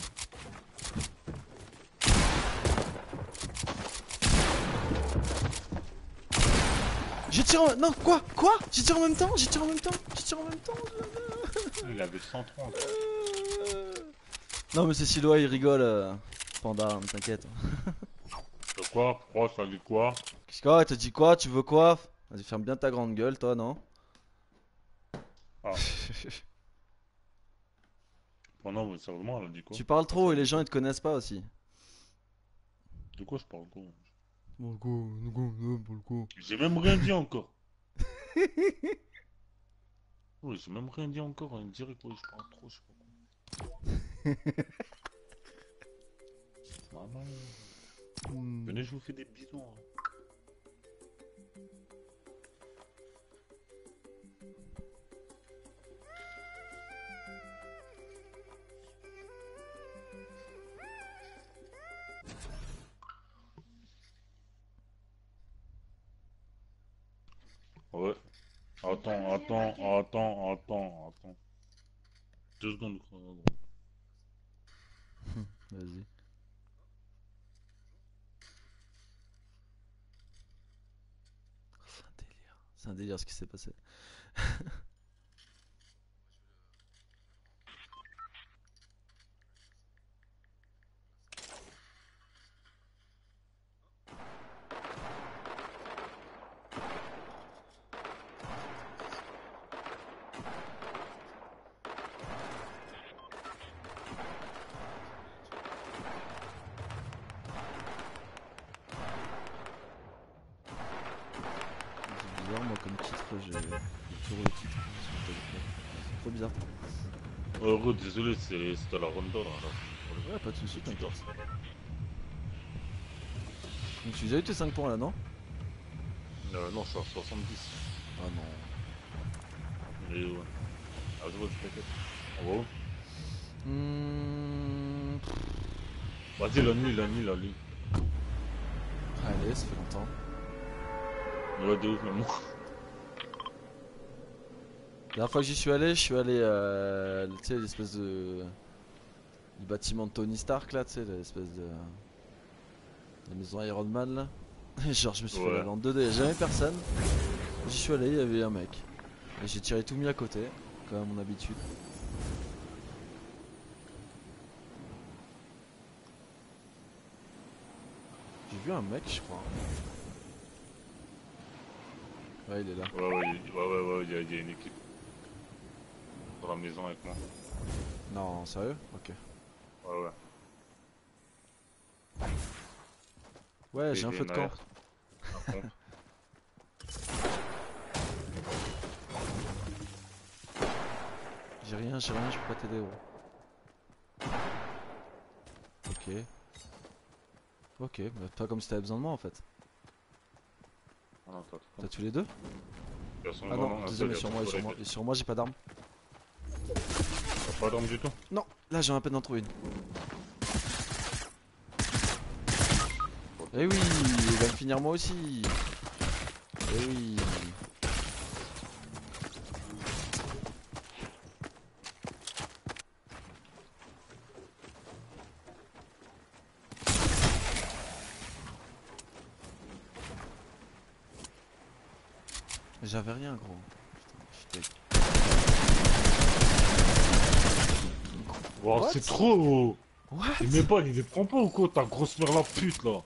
[SPEAKER 1] J'ai tiré en... Non, quoi? Quoi? J'ai tiré en même temps? J'ai tiré en même temps? J'ai tiré en même temps?
[SPEAKER 2] Il avait cent trente.
[SPEAKER 1] Euh, Non mais c'est Siloa, il rigole. euh, Panda, hein, t'inquiète.
[SPEAKER 2] De quoi? Pourquoi? Ça dit quoi?
[SPEAKER 1] Qu'est-ce que t'as dit quoi? Tu veux quoi? Vas-y, ferme bien ta grande gueule, toi, non?
[SPEAKER 2] Ah. Oh non, mais sérieusement, elle a dit quoi?
[SPEAKER 1] Tu parles trop et les gens ils te connaissent pas aussi.
[SPEAKER 2] De quoi je parle quoi?
[SPEAKER 1] Bon le coup, le coup, le coup, le coup.
[SPEAKER 2] J'ai même rien dit encore. Oui, j'ai même rien dit encore. On dirait quoi? Je parle trop, je sais pas quoi. Maman.
[SPEAKER 1] Hmm.
[SPEAKER 2] Venez, je vous fais des bisous. Hein. Ouais. Attends, attends, attends, attends, attends. Deux secondes. gros.
[SPEAKER 1] Vas-y. C'est un délire. C'est un délire ce qui s'est passé. toujours le titre sur mon téléphone. Trop bizarre.
[SPEAKER 2] Oh, gros, désolé, c'est- c'était la ronde là. là.
[SPEAKER 1] Ouais, pas de soucis, t'inquiète. Donc tu as eu tes cinq points là, non?
[SPEAKER 2] Euh, non, je suis à soixante-dix.
[SPEAKER 1] Ah non.
[SPEAKER 2] Mais ouais. Ah, je vois, je t'inquiète. En gros.
[SPEAKER 1] Mmh...
[SPEAKER 2] Vas-y, la nuit, la nuit, la nuit.
[SPEAKER 1] Allez, ça fait longtemps.
[SPEAKER 2] Ouais, de ouf, même moi.
[SPEAKER 1] La dernière fois que j'y suis allé, je suis allé à tu sais, l'espèce de. Le bâtiment de Tony Stark là, tu sais, l'espèce de. La maison Iron Man là. Genre, je me suis fait
[SPEAKER 2] Ouais.
[SPEAKER 1] la en deux D, jamais personne. J'y suis allé, il y avait un mec. Et j'ai tiré tout mis à côté, comme à mon habitude. J'ai vu un mec, je crois. Ouais, il est là.
[SPEAKER 2] Ouais, ouais, il- ouais, ouais, ouais, il y, a- il y a une équipe. Dans la maison avec moi.
[SPEAKER 1] Non, sérieux? Ok.
[SPEAKER 2] Ouais, ouais.
[SPEAKER 1] Ouais, j'ai un
[SPEAKER 2] Et
[SPEAKER 1] feu de
[SPEAKER 2] V N
[SPEAKER 1] camp.
[SPEAKER 2] R. Par contre.
[SPEAKER 1] J'ai rien, j'ai rien, je peux pas t'aider gros. Ok. Ok, bah pas comme si t'avais besoin de moi en fait.
[SPEAKER 2] Ah non, toi,
[SPEAKER 1] T'as tué les deux?
[SPEAKER 2] personne,
[SPEAKER 1] Ah non,
[SPEAKER 2] un
[SPEAKER 1] désolé,
[SPEAKER 2] seul,
[SPEAKER 1] sur
[SPEAKER 2] il y a
[SPEAKER 1] moi, et
[SPEAKER 2] pas
[SPEAKER 1] sur
[SPEAKER 2] de
[SPEAKER 1] moi,
[SPEAKER 2] règle.
[SPEAKER 1] et sur moi j'ai pas d'arme.
[SPEAKER 2] T'as pas d'arme du tout?
[SPEAKER 1] Non, là j'ai à peine d'en trouver une. Eh oui, il va me finir moi aussi. Eh oui. J'avais rien gros. Putain, je
[SPEAKER 2] Wow,
[SPEAKER 1] What?
[SPEAKER 2] c'est trop!
[SPEAKER 1] What?
[SPEAKER 2] Il met pas, il les prend pas ou quoi, ta grosse mère la pute là?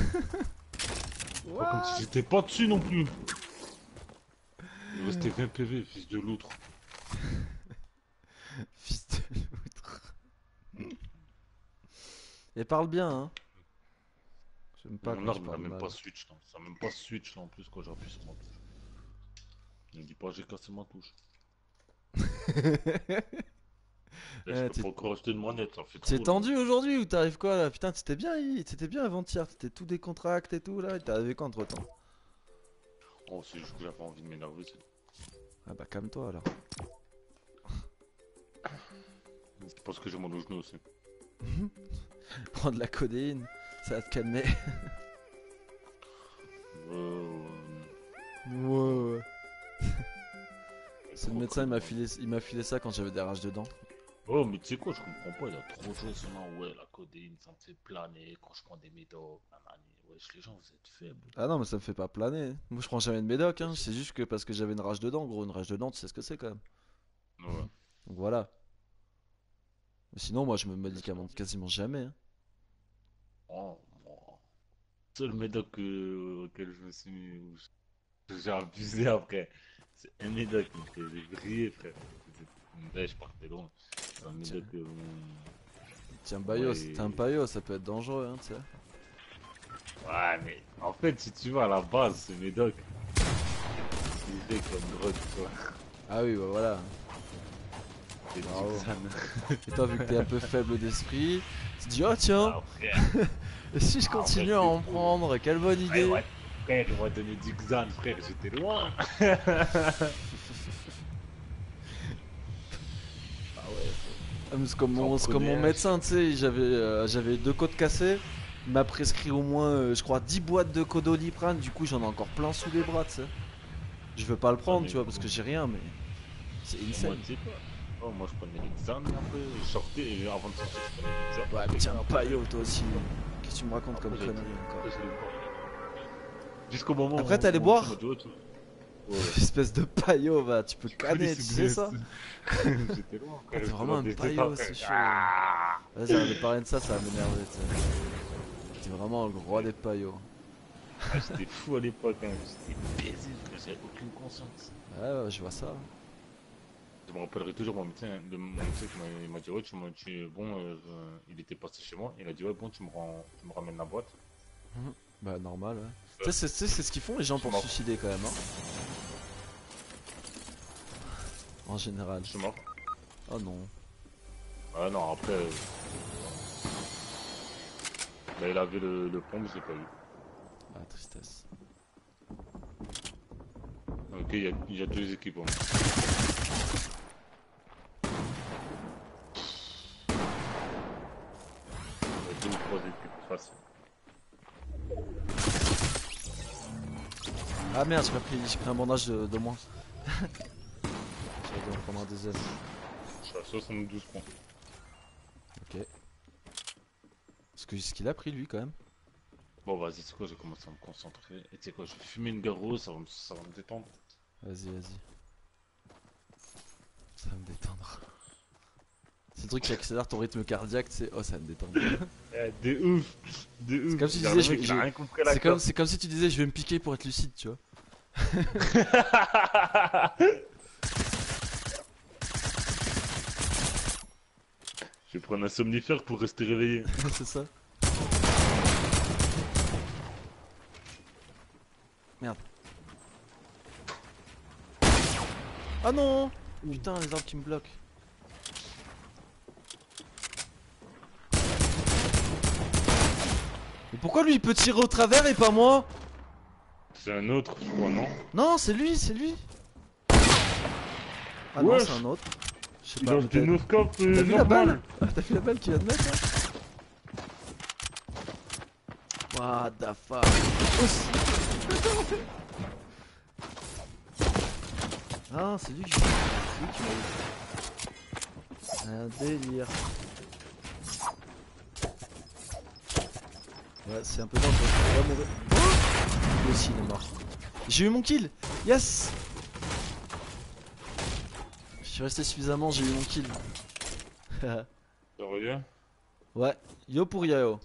[SPEAKER 2] Pas comme si j'étais pas dessus non plus. Il restait vingt P V, fils de l'outre.
[SPEAKER 1] Fils de l'outre. Et parle bien hein. J'aime pas
[SPEAKER 2] Mon
[SPEAKER 1] quand tu
[SPEAKER 2] arme, il a
[SPEAKER 1] parles
[SPEAKER 2] même
[SPEAKER 1] mal.
[SPEAKER 2] pas switch là. Ça a même pas switch là en plus quand j'appuie sur ma touche. Ne dis pas j'ai cassé ma touche. Là, je
[SPEAKER 1] Eh,
[SPEAKER 2] peux
[SPEAKER 1] t'es-
[SPEAKER 2] pas encore acheter une manette, ça fait trop.
[SPEAKER 1] T'es
[SPEAKER 2] là.
[SPEAKER 1] tendu aujourd'hui ou t'arrives quoi là? Putain, t'étais bien, hi- t'étais bien avant-hier, t'étais tout décontracté et tout là, et t'es arrivé quoi entre temps?
[SPEAKER 2] Oh, c'est juste que j'avais envie de m'énerver. c'est-
[SPEAKER 1] Ah bah calme-toi alors.
[SPEAKER 2] C'est parce que j'ai mal au genou aussi.
[SPEAKER 1] Prends de la codéine, ça va te calmer.
[SPEAKER 2] Euh...
[SPEAKER 1] Ouais ouais. C'est le
[SPEAKER 2] trop
[SPEAKER 1] médecin, il m'a
[SPEAKER 2] connu,
[SPEAKER 1] filé, il m'a filé ça quand j'avais des rages de dents.
[SPEAKER 2] Oh, mais tu sais quoi, je comprends pas, il y a trop de gens qui sont là, ouais, la codéine, ça me fait planer quand je prends des médocs, nanani. Wesh, les gens, vous êtes faibles.
[SPEAKER 1] Ah non mais ça me fait pas planer. Moi je prends jamais de médoc hein, c'est juste que parce que j'avais une rage de dents, gros, une rage de dents, tu sais ce que c'est quand même.
[SPEAKER 2] Ouais.
[SPEAKER 1] Donc voilà. Mais sinon moi je me médicamente quasiment jamais. Hein.
[SPEAKER 2] Oh, moi. Seul médoc que- auquel je me suis mis, où je- j'ai abusé après, c'est un médoc qui me faisait briller, frère. Là, je partais loin. C'est un médoc que.
[SPEAKER 1] Tiens Bayo,
[SPEAKER 2] Ouais.
[SPEAKER 1] t'es un paillot, ça peut être dangereux hein, tu sais.
[SPEAKER 2] Ouais, mais en fait, si tu vas à la base, ce médoc, il est comme drogue, tu vois.
[SPEAKER 1] Ah oui bah voilà.
[SPEAKER 2] C'est
[SPEAKER 1] Bravo.
[SPEAKER 2] Dixon.
[SPEAKER 1] Et toi vu que t'es un peu faible d'esprit, tu te dis oh tiens,
[SPEAKER 2] Ah, frère.
[SPEAKER 1] et si je
[SPEAKER 2] Ah,
[SPEAKER 1] continue
[SPEAKER 2] en
[SPEAKER 1] à
[SPEAKER 2] fait,
[SPEAKER 1] en
[SPEAKER 2] c'est fou.
[SPEAKER 1] prendre, quelle bonne idée.
[SPEAKER 2] Ouais, ouais. Frère, il m'a donné Dixon, frère, j'étais loin.
[SPEAKER 1] Ah, mais C'est comme
[SPEAKER 2] J'en
[SPEAKER 1] mon, c'est comme mon
[SPEAKER 2] prenais un,
[SPEAKER 1] médecin, tu sais, j'avais euh, j'avais deux côtes cassées. Il m'a prescrit au moins, euh, je crois, dix boîtes de Codoliprane. Du coup, j'en ai encore plein sous les bras, tu sais. Je veux pas le prendre,
[SPEAKER 2] mais
[SPEAKER 1] tu vois, parce que j'ai rien, mais c'est
[SPEAKER 2] Moi,
[SPEAKER 1] insane.
[SPEAKER 2] tu sais quoi? Oh, moi, je prenais l'examen après, je sortais et avant de sortir, je prenais l'examen.
[SPEAKER 1] Ouais, mais tiens, paillot, toi aussi. Qu'est-ce que tu me racontes
[SPEAKER 2] Après,
[SPEAKER 1] comme
[SPEAKER 2] j'ai
[SPEAKER 1] conneries
[SPEAKER 2] dit,
[SPEAKER 1] encore?
[SPEAKER 2] après, je l'ai boire. Jusqu'au moment
[SPEAKER 1] Après,
[SPEAKER 2] où.
[SPEAKER 1] t'allais
[SPEAKER 2] où
[SPEAKER 1] boire
[SPEAKER 2] tu m'as dit, ouais, tu- Ouais, ouais.
[SPEAKER 1] Espèce de paillot, va, tu peux
[SPEAKER 2] Tu connais
[SPEAKER 1] canner,
[SPEAKER 2] ce
[SPEAKER 1] tu sais
[SPEAKER 2] blesse.
[SPEAKER 1] ça?
[SPEAKER 2] J'étais loin,
[SPEAKER 1] Ah,
[SPEAKER 2] frère.
[SPEAKER 1] t'es
[SPEAKER 2] j'étais
[SPEAKER 1] vraiment
[SPEAKER 2] dans
[SPEAKER 1] un
[SPEAKER 2] des
[SPEAKER 1] paillot,
[SPEAKER 2] états,
[SPEAKER 1] c'est
[SPEAKER 2] frère.
[SPEAKER 1] chaud.
[SPEAKER 2] Ah
[SPEAKER 1] Vas-y, arrête de parler de ça, ça va m'énerver, tu sais. T'es vraiment le roi des paillots.
[SPEAKER 2] Ah, j'étais fou à l'époque, hein. J'étais baisé, frère, j'avais aucune conscience.
[SPEAKER 1] Ouais, ouais, je vois ça.
[SPEAKER 2] Je me rappellerai toujours mon médecin, le, mon médecin qui m'a il m'a dit, ouais, tu m'as tu, bon, euh, euh, il était passé chez moi, il a dit, ouais, bon, tu me, rends, tu me ramènes la boîte.
[SPEAKER 1] Bah, normal, ouais. Tu sais, c'est- tu sais, c'est ce qu'ils font les gens pour se
[SPEAKER 2] Mort.
[SPEAKER 1] suicider quand même, hein. en général.
[SPEAKER 2] Je suis mort.
[SPEAKER 1] Oh non.
[SPEAKER 2] Ah non, après. euh, Bah, il avait le, le pompe, je l'ai pas eu.
[SPEAKER 1] Ah, tristesse.
[SPEAKER 2] Ok, il y a, il y a deux équipes au moins. Il y a deux ou trois équipes facile.
[SPEAKER 1] Ah merde, j'ai pas pris, j'ai pris un bandage de, de moins. J'aurais dû en prendre un deuxième.
[SPEAKER 2] Je suis à soixante-douze points.
[SPEAKER 1] Ok. Parce que ce qu'il a pris lui quand même.
[SPEAKER 2] Bon, vas-y, c'est quoi, j'ai commencé à me concentrer. Et tu sais quoi, je vais fumer une garrot, ça va me, ça va me détendre.
[SPEAKER 1] Vas-y, vas-y. Ça va me détendre. C'est le truc qui accélère ton rythme cardiaque, tu sais. Oh, ça va me détendre.
[SPEAKER 2] Eh, de ouf, de ouf.
[SPEAKER 1] comme si tu
[SPEAKER 2] Regarde,
[SPEAKER 1] disais,
[SPEAKER 2] le mec,
[SPEAKER 1] je-
[SPEAKER 2] il a
[SPEAKER 1] je-
[SPEAKER 2] rien compris à la
[SPEAKER 1] C'est comme,
[SPEAKER 2] clope.
[SPEAKER 1] c'est comme si tu disais, je vais me piquer pour être lucide, tu vois.
[SPEAKER 2] Je vais prendre un somnifère pour rester réveillé.
[SPEAKER 1] C'est ça. Merde. Ah non! Putain, les arbres qui me bloquent. Mais pourquoi lui il peut tirer au travers et pas moi?
[SPEAKER 2] C'est un autre, je crois, non?
[SPEAKER 1] Non, c'est lui, c'est lui. Ah non,
[SPEAKER 2] Wesh.
[SPEAKER 1] c'est un autre. Je sais
[SPEAKER 2] Il
[SPEAKER 1] pas.
[SPEAKER 2] a un
[SPEAKER 1] peut-être-
[SPEAKER 2] sténoscope euh,
[SPEAKER 1] T'as vu la
[SPEAKER 2] normal.
[SPEAKER 1] balle? Ah, t'as vu la balle qu'il vient de mettre là? What the fuck? Aussi. Ah, c'est lui qui c'est lui qui m'a eu. Un délire. Ouais, c'est un peu dangereux. On va mourir. Oh, lui aussi, il est mort. J'ai eu mon kill. Yes. Je suis resté suffisamment, j'ai eu mon kill.
[SPEAKER 2] Sérieux?
[SPEAKER 1] Ouais, yo pour Yao.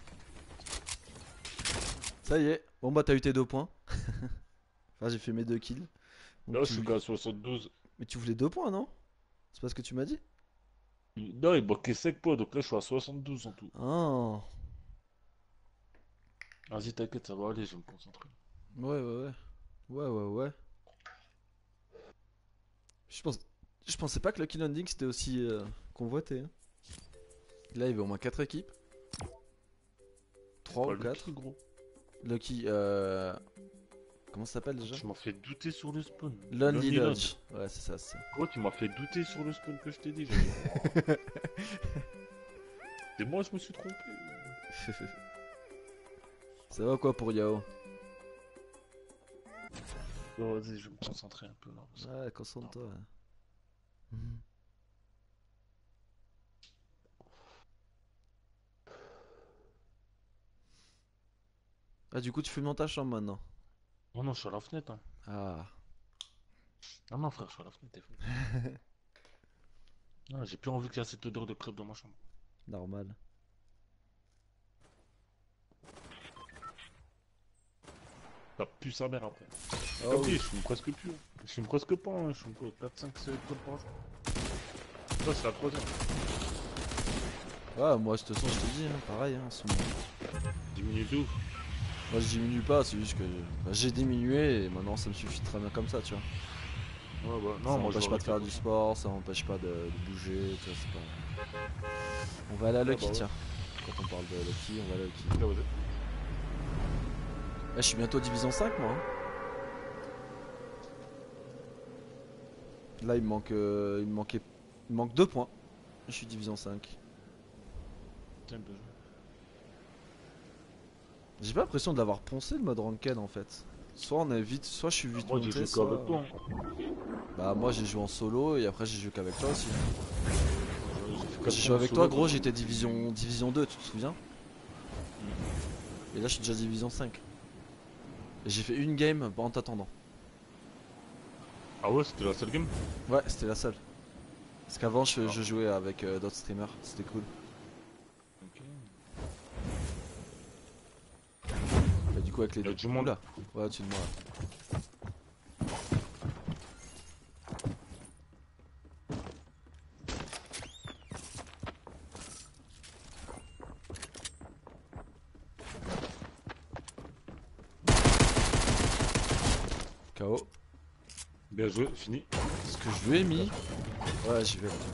[SPEAKER 1] Ça y est, bon bah t'as eu tes deux points. Enfin j'ai fait mes deux kills. Donc,
[SPEAKER 2] Là, je
[SPEAKER 1] tu-
[SPEAKER 2] suis qu'à soixante-douze.
[SPEAKER 1] Mais tu voulais deux points non? C'est pas ce que tu m'as dit?
[SPEAKER 2] Non, il manquait cinq points, donc là, je suis à soixante-douze en tout.
[SPEAKER 1] Ah.
[SPEAKER 2] Vas-y, t'inquiète, ça va aller, je vais me concentrer.
[SPEAKER 1] Ouais ouais ouais. Ouais ouais ouais. Je pense... Je pensais pas que Lucky Landing c'était aussi euh, convoité. Hein. Là il y avait au moins quatre équipes. trois
[SPEAKER 2] Pas
[SPEAKER 1] ou
[SPEAKER 2] le
[SPEAKER 1] quatre.
[SPEAKER 2] truc, gros.
[SPEAKER 1] Lucky euh... Comment ça s'appelle déjà?
[SPEAKER 2] Tu m'as fait douter sur le spawn.
[SPEAKER 1] Lonely
[SPEAKER 2] Lonely
[SPEAKER 1] Lodge. Ouais c'est ça c'est ça.
[SPEAKER 2] Gros, tu m'as fait douter sur le spawn que je t'ai dit. j'ai- Et moi, je me suis trompé.
[SPEAKER 1] Ça va quoi pour Yao?
[SPEAKER 2] Bon, vas-y, je vais me concentrer un peu là. parce que-
[SPEAKER 1] Ouais, concentre-toi. Mhm. Ah, du coup, tu fumes dans ta chambre maintenant.
[SPEAKER 2] Non, non, je suis à la fenêtre. Hein.
[SPEAKER 1] Ah,
[SPEAKER 2] Non, non, frère, je suis à la fenêtre. t'es fou. Ah, j'ai plus envie qu'il y ait cette odeur de clope dans ma chambre.
[SPEAKER 1] normal.
[SPEAKER 2] Ça pue sa mère après.
[SPEAKER 1] Oh,
[SPEAKER 2] Comme
[SPEAKER 1] oui.
[SPEAKER 2] dit, je fume presque plus. hein. Je fume presque pas, hein. Je fume quoi quatre, cinq, six clopes par jour. Ça, c'est la troisième.
[SPEAKER 1] Ouais, moi, de toute façon, je te dis, hein, pareil. Hein, ce moment.
[SPEAKER 2] Diminue de ouf.
[SPEAKER 1] Moi, je diminue pas, c'est juste que bah, j'ai diminué et maintenant ça me suffit très bien comme ça, tu vois.
[SPEAKER 2] Ouais, bah,
[SPEAKER 1] ça
[SPEAKER 2] non, moi je
[SPEAKER 1] m'empêche
[SPEAKER 2] vais
[SPEAKER 1] pas de faire
[SPEAKER 2] rester
[SPEAKER 1] du
[SPEAKER 2] comme
[SPEAKER 1] sport, ça m'empêche pas de, de bouger, tu vois, c'est pas. On va aller à Lucky,
[SPEAKER 2] bah ouais.
[SPEAKER 1] tiens. Quand on parle de Lucky, on va aller à Lucky.
[SPEAKER 2] ça. Là, vas-y.
[SPEAKER 1] Là, je suis bientôt division cinq, moi. Hein. Là, il me manque, euh, il me manquait, il me manque deux points. Je suis division cinq.
[SPEAKER 2] Tiens, bien joué.
[SPEAKER 1] J'ai pas l'impression de l'avoir poncé le mode ranked en fait. Soit on est vite, soit je suis vite
[SPEAKER 2] Moi, j'ai
[SPEAKER 1] monté,
[SPEAKER 2] joué
[SPEAKER 1] soit...
[SPEAKER 2] qu'avec toi. hein.
[SPEAKER 1] Bah moi j'ai joué en solo et après j'ai joué qu'avec toi aussi.
[SPEAKER 2] Euh, j'ai fait
[SPEAKER 1] Quand
[SPEAKER 2] quatre
[SPEAKER 1] j'ai
[SPEAKER 2] points
[SPEAKER 1] joué avec
[SPEAKER 2] solo,
[SPEAKER 1] toi
[SPEAKER 2] quoi.
[SPEAKER 1] gros j'étais division division deux, tu te souviens? Et là je suis déjà division cinq. Et j'ai fait une game en t'attendant.
[SPEAKER 2] Ah ouais, c'était la seule game?
[SPEAKER 1] Ouais c'était la seule. Parce qu'avant je, je jouais avec euh, d'autres streamers, c'était cool.
[SPEAKER 2] Ok.
[SPEAKER 1] Et du coup avec les
[SPEAKER 2] Y'a
[SPEAKER 1] deux.
[SPEAKER 2] du monde.
[SPEAKER 1] Oula. Ouais au-dessus de moi. Ouais. K O.
[SPEAKER 2] Bien joué, fini.
[SPEAKER 1] Ce que je lui ai mis. Ouais, j'y vais. Là.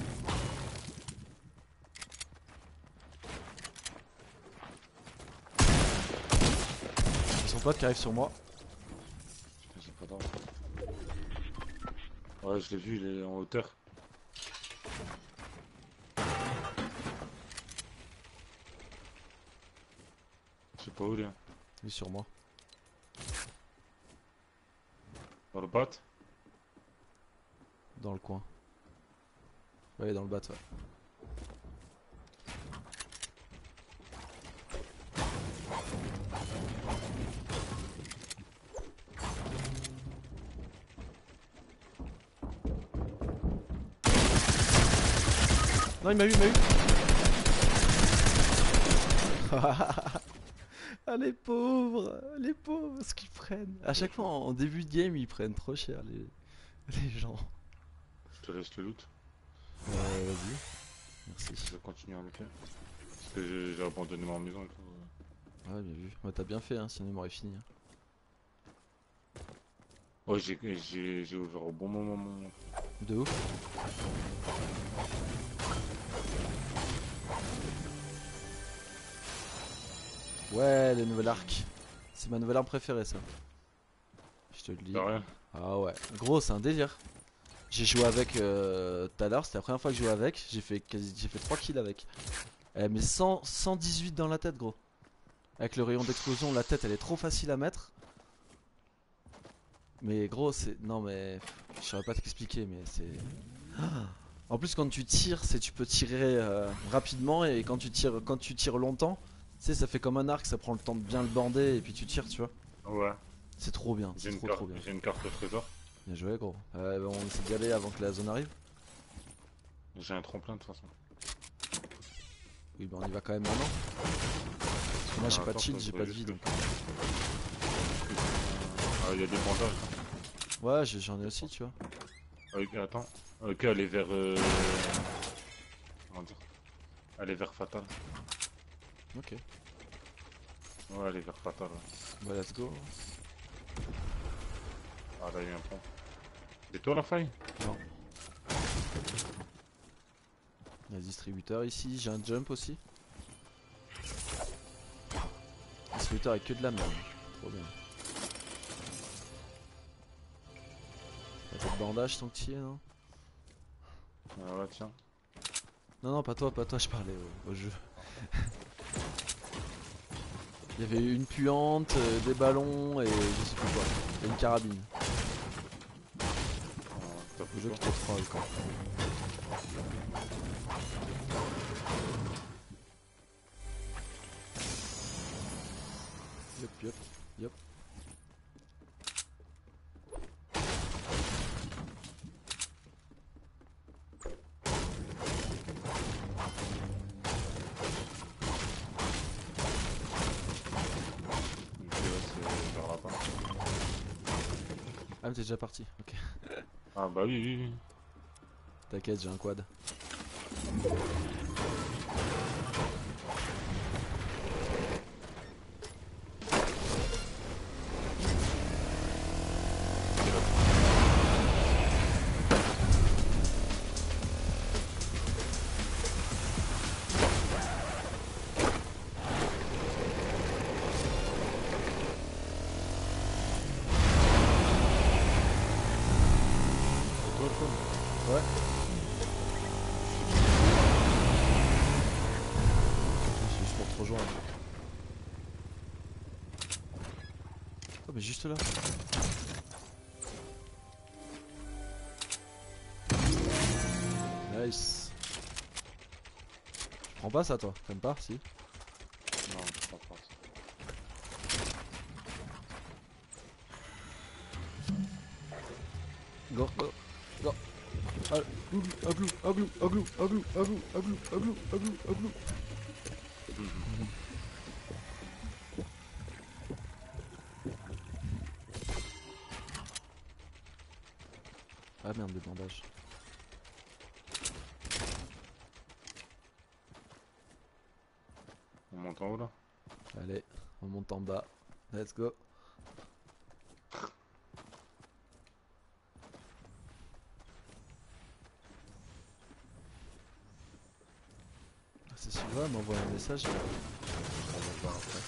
[SPEAKER 1] Ils sont potes qui arrivent sur moi.
[SPEAKER 2] Putain, j'ai pas d'arme. Ouais, je l'ai vu, il est en hauteur. Je sais pas où il est.
[SPEAKER 1] Il est sur moi.
[SPEAKER 2] Dans le bat.
[SPEAKER 1] Dans le coin. Ouais, dans le bat, ouais. Non, il m'a eu, il m'a eu. Ah, les pauvres, les pauvres, ce qu'ils prennent. À chaque fois, en début de game, ils prennent trop cher, les, les gens.
[SPEAKER 2] Je te laisse le loot.
[SPEAKER 1] Euh, vas-y. Merci.
[SPEAKER 2] Je vais continuer à le faire. Parce que j'ai- j'ai abandonné ma maison et tout.
[SPEAKER 1] Ouais, bien vu. Ouais, t'as bien fait, hein, sinon il m'aurait fini. Hein.
[SPEAKER 2] Ouais, j'ai j'ai- j'ai ouvert au bon moment. Mon...
[SPEAKER 1] De ouf. Ouais, le nouvel arc. C'est ma nouvelle arme préférée, ça. Je te le dis.
[SPEAKER 2] T'as rien?
[SPEAKER 1] Ah ouais. Gros, c'est un délire. J'ai joué avec euh, tout à l'heure, c'était la première fois que je jouais avec. J'ai fait quasi, j'ai fait trois kills avec. Elle met cent, cent dix-huit dans la tête, gros. Avec le rayon d'explosion, la tête elle est trop facile à mettre. Mais gros, c'est. Non, mais. Je saurais pas t'expliquer, mais c'est. Ah. En plus, quand tu tires, c'est tu peux tirer euh, rapidement et quand tu tires, quand tu tires longtemps, tu sais, ça fait comme un arc, ça prend le temps de bien le bander et puis tu tires, tu vois.
[SPEAKER 2] Ouais.
[SPEAKER 1] C'est trop bien,
[SPEAKER 2] J'ai
[SPEAKER 1] c'est
[SPEAKER 2] une,
[SPEAKER 1] trop
[SPEAKER 2] carte-
[SPEAKER 1] trop bien.
[SPEAKER 2] j'ai une carte au trésor.
[SPEAKER 1] Bien joué, gros. Euh, on essaie d'y aller avant que la zone arrive.
[SPEAKER 2] J'ai un tremplin de toute façon.
[SPEAKER 1] Oui, bah on y va quand même maintenant. Parce que moi j'ai
[SPEAKER 2] Ah,
[SPEAKER 1] pas de
[SPEAKER 2] attends,
[SPEAKER 1] shield,
[SPEAKER 2] faut
[SPEAKER 1] j'ai
[SPEAKER 2] que
[SPEAKER 1] pas
[SPEAKER 2] je
[SPEAKER 1] de vie
[SPEAKER 2] vérifie.
[SPEAKER 1] donc.
[SPEAKER 2] Ah, il y a des bandages.
[SPEAKER 1] Ouais, j'ai- j'en ai aussi, tu vois.
[SPEAKER 2] Ok, attends. Ok, elle est vers. Euh... Comment dire? Elle est vers Fatal.
[SPEAKER 1] Ok.
[SPEAKER 2] Ouais, elle est vers Fatal. Ouais.
[SPEAKER 1] Bah, let's go.
[SPEAKER 2] Ah, là, il y a un pont. C'est toi la faille?
[SPEAKER 1] Non. Il y a le distributeur ici, j'ai un jump aussi. Le distributeur avec que de la merde. Trop bien. T'as pas de bandage tant que t'y es, non?
[SPEAKER 2] Ah, ouais, tiens.
[SPEAKER 1] Non, non, pas toi, pas toi, je parlais au, au jeu. Il y avait une puante, euh, des ballons et je sais plus quoi. Et une carabine.
[SPEAKER 2] Ah, t'as
[SPEAKER 1] Le
[SPEAKER 2] pris
[SPEAKER 1] jeu
[SPEAKER 2] quoi?
[SPEAKER 1] qui te troll quoi. Yop, yop, yop.
[SPEAKER 2] Ok, ouais, c'est vers là-bas.
[SPEAKER 1] Ah, mais t'es déjà parti, ok.
[SPEAKER 2] Ah, bah oui, oui, oui.
[SPEAKER 1] T'inquiète, j'ai un quad.
[SPEAKER 2] C'est toi le con?
[SPEAKER 1] Ouais. C'est juste pour te rejoindre. Oh, mais juste là. Nice. Prends pas ça, toi. T'aimes pas, si?
[SPEAKER 2] Non, je pense pas.
[SPEAKER 1] Go, go, go. Ah, Aglou, aglou, aglou, aglou, aglou, aglou, aglou, aglou, aglou. Ah merde, des bandages.
[SPEAKER 2] On monte en haut là?
[SPEAKER 1] Allez, on monte en bas. Let's go. Si Sylvain m'envoie un message, je je vais voir après.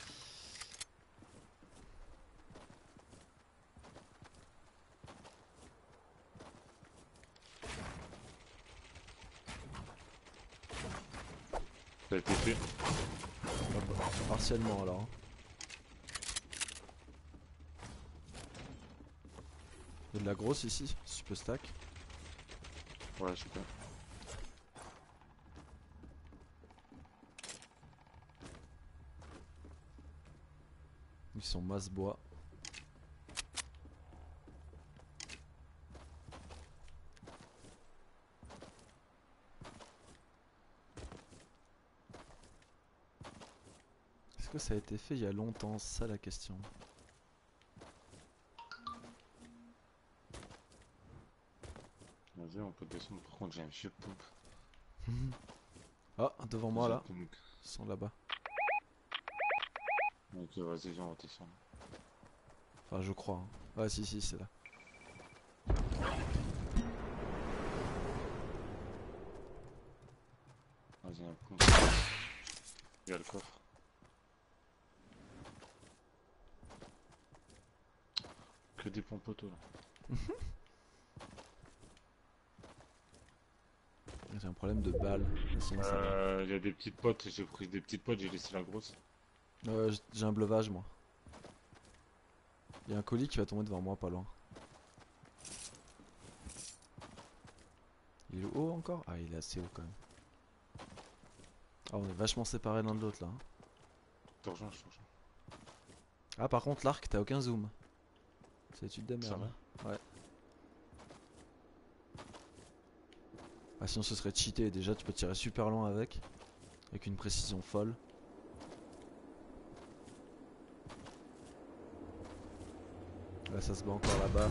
[SPEAKER 2] Ça a été fait.
[SPEAKER 1] Ah bah, partiellement alors. hein. Il y a de la grosse ici, si tu peux stack.
[SPEAKER 2] Ouais, je peux.
[SPEAKER 1] Ils sont masse bois. Est-ce que ça a été fait il y a longtemps? C'est ça la question.
[SPEAKER 2] Vas-y, on peut descendre. Par contre, j'ai un vieux pompe.
[SPEAKER 1] Ah, devant moi là,
[SPEAKER 2] J'ai un
[SPEAKER 1] ils sont là-bas.
[SPEAKER 2] pompe. Ok, vas-y, viens, on va descendre.
[SPEAKER 1] Enfin, je crois. hein. Ouais, si, si, c'est là.
[SPEAKER 2] Vas-y, un pompe. Il y a le coffre. Que des pompes auto là.
[SPEAKER 1] J'ai un problème de balle. Sinon, ça va.
[SPEAKER 2] Euh, il y a des petites potes, j'ai pris des petites potes, j'ai laissé la grosse.
[SPEAKER 1] Euh, j- j'ai un bleuvage moi. Il y a un colis qui va tomber devant moi pas loin. Il est haut encore? Ah, il est assez haut quand même. Ah, on est vachement séparés l'un de l'autre là. hein.
[SPEAKER 2] Je te rejoins, je te rejoins.
[SPEAKER 1] Ah, par contre, l'arc, t'as aucun zoom. C'est étude de
[SPEAKER 2] Ça
[SPEAKER 1] merde.
[SPEAKER 2] va?
[SPEAKER 1] Ouais. Ah, sinon ce serait cheaté. Déjà, tu peux tirer super loin avec. Avec une précision folle. Là, ça se bat encore là-bas.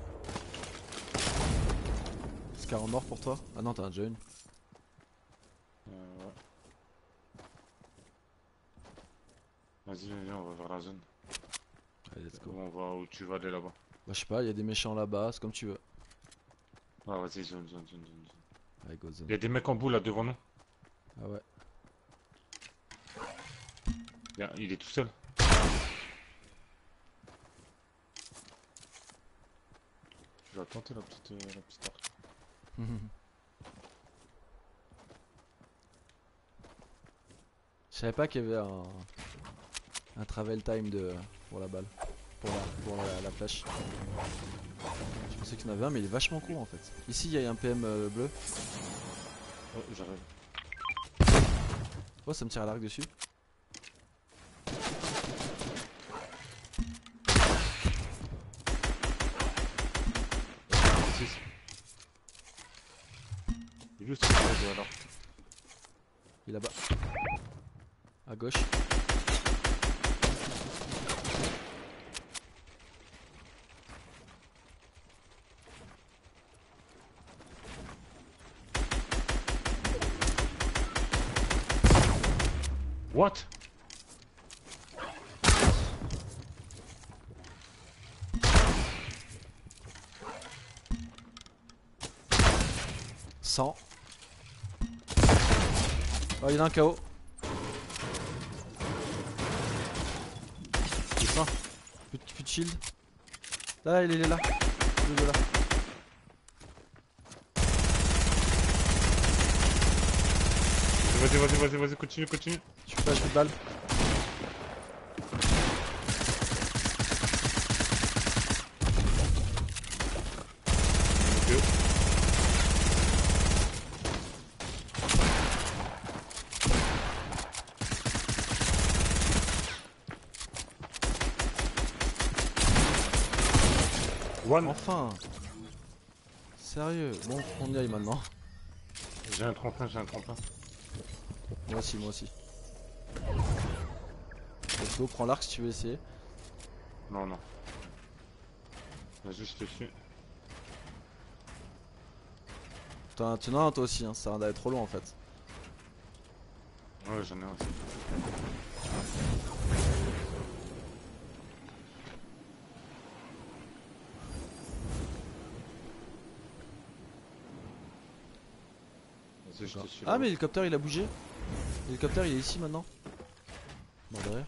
[SPEAKER 1] Scar en mort pour toi? Ah non, t'en as déjà une.
[SPEAKER 2] Euh, ouais. Vas-y, viens, viens, on va vers la zone.
[SPEAKER 1] Allez, let's go.
[SPEAKER 2] On va où tu vas aller là-bas.
[SPEAKER 1] Bah, je sais pas, il y a des méchants là-bas, c'est comme tu veux.
[SPEAKER 2] Ah, vas-y, zone, zone, zone, zone. zone.
[SPEAKER 1] Allez, go zone.
[SPEAKER 2] Il y a des mecs en bout là devant nous.
[SPEAKER 1] Ah ouais.
[SPEAKER 2] Il, y a- il est tout seul. Je vais tenter la petite, euh, la petite arc.
[SPEAKER 1] Je savais pas qu'il y avait un, un travel time de, pour la balle. Pour la, pour la, la flèche. Je pensais qu'il y en avait un, mais il est vachement court en fait. Ici, il y a un P M euh, bleu.
[SPEAKER 2] Oh, j'arrive.
[SPEAKER 1] Oh, ça me tire à l'arc dessus.
[SPEAKER 2] six. Il est juste il est alors.
[SPEAKER 1] Il est là-bas. À gauche.
[SPEAKER 2] What?
[SPEAKER 1] cent. Oh, il y en a un K O. Putain. Plus de, plus de shield. Là, il est là. Il est là.
[SPEAKER 2] Vas-y, vas-y, vas-y, vas-y, continue, continue.
[SPEAKER 1] Je peux pas, j'ai plus de balles.
[SPEAKER 2] Ok. One.
[SPEAKER 1] Enfin. Sérieux. Bon, on y aille maintenant.
[SPEAKER 2] J'ai un tremplin, j'ai un tremplin.
[SPEAKER 1] Moi aussi, moi aussi. Let's go, prends l'arc si tu veux essayer.
[SPEAKER 2] Non, non. Vas-y, je te suis.
[SPEAKER 1] T'en as un toi aussi, hein. Ça va d'aller trop loin en fait.
[SPEAKER 2] Ouais, j'en ai un aussi. Vas-y, je te suis.
[SPEAKER 1] Ah, mais l'hélicoptère il a bougé. L'hélicoptère il est ici maintenant. Bon derrière.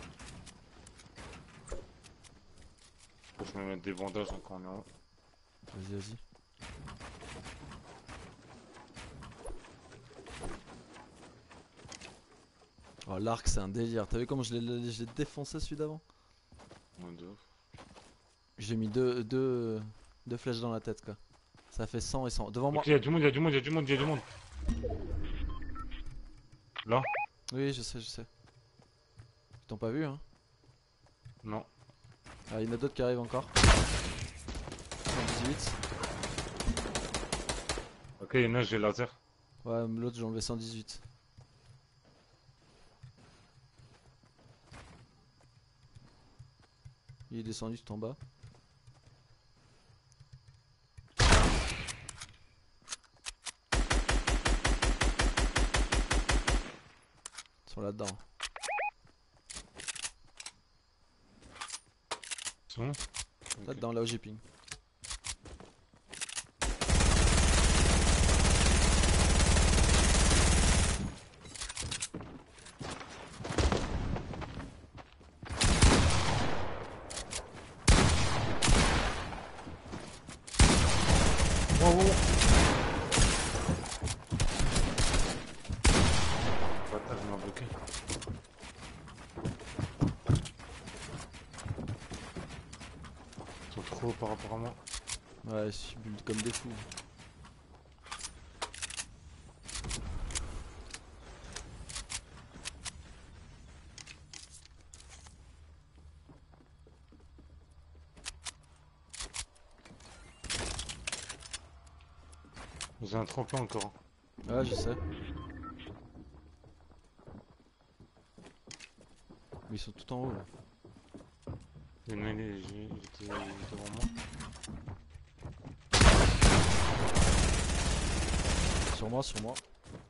[SPEAKER 2] Faut que je me mette des bandages encore en haut.
[SPEAKER 1] Vas-y vas-y. Oh l'arc c'est un délire. T'as vu comment je l'ai je l'ai défoncé celui d'avant?
[SPEAKER 2] Ouais, de ouf.
[SPEAKER 1] J'ai mis deux, deux, deux flèches dans la tête quoi. Ça fait cent et cent. Devant moi.
[SPEAKER 2] Ok, y'a du monde, y'a du monde, y'a du monde, y'a du monde. Là?
[SPEAKER 1] Oui je sais je sais. Ils t'ont pas vu hein?
[SPEAKER 2] Non.
[SPEAKER 1] Ah il y en a d'autres qui arrivent encore. cent dix-huit.
[SPEAKER 2] Ok, y'en a, j'ai laser.
[SPEAKER 1] Ouais l'autre j'ai enlevé cent dix-huit. Il est descendu tout en bas. Ils sont là-dedans.
[SPEAKER 2] C'est bon?
[SPEAKER 1] Là-dedans, là où j'ai ping.
[SPEAKER 2] Oh, oh. Bâtard, il m'a bloqué. Ils sont trop hauts par rapport à moi.
[SPEAKER 1] Ouais, je build comme des fous.
[SPEAKER 2] J'ai un tremplin encore.
[SPEAKER 1] Ouais, je sais. Mais ils sont tout en haut là.
[SPEAKER 2] Il y en a, il est- il était devant moi.
[SPEAKER 1] Sur moi, sur moi.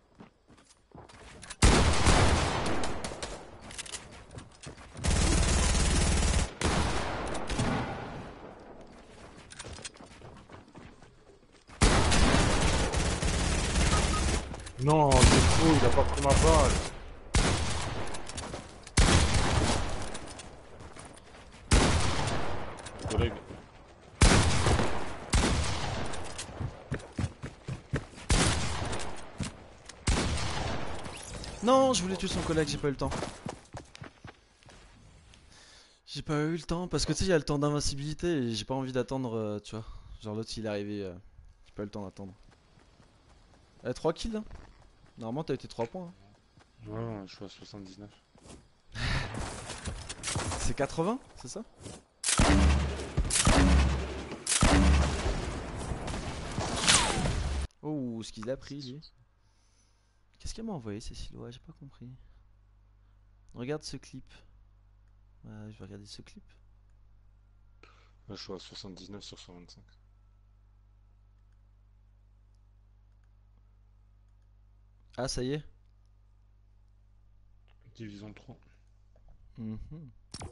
[SPEAKER 2] Non, c'est faux, il a pas pris ma balle. Collègue.
[SPEAKER 1] Non, je voulais tuer son collègue, j'ai pas eu le temps. J'ai pas eu le temps parce que tu sais, il y a le temps d'invincibilité et j'ai pas envie d'attendre, euh, tu vois. Genre l'autre il est arrivé, euh, j'ai pas eu le temps d'attendre. Eh, trois kills hein. Normalement t'as été trois points. Hein.
[SPEAKER 2] Ouais, ouais, je suis à soixante-dix-neuf.
[SPEAKER 1] C'est quatre-vingts, c'est ça? Oh, ce qu'il a pris lui. Qu'est-ce qu'elle m'a envoyé Cécile? Ouais, j'ai pas compris. Regarde ce clip. Ouais, je vais regarder ce clip.
[SPEAKER 2] Là, je suis à soixante-dix-neuf sur cent vingt-cinq.
[SPEAKER 1] Ah, ça y est.
[SPEAKER 2] Division trois.
[SPEAKER 1] Mhm.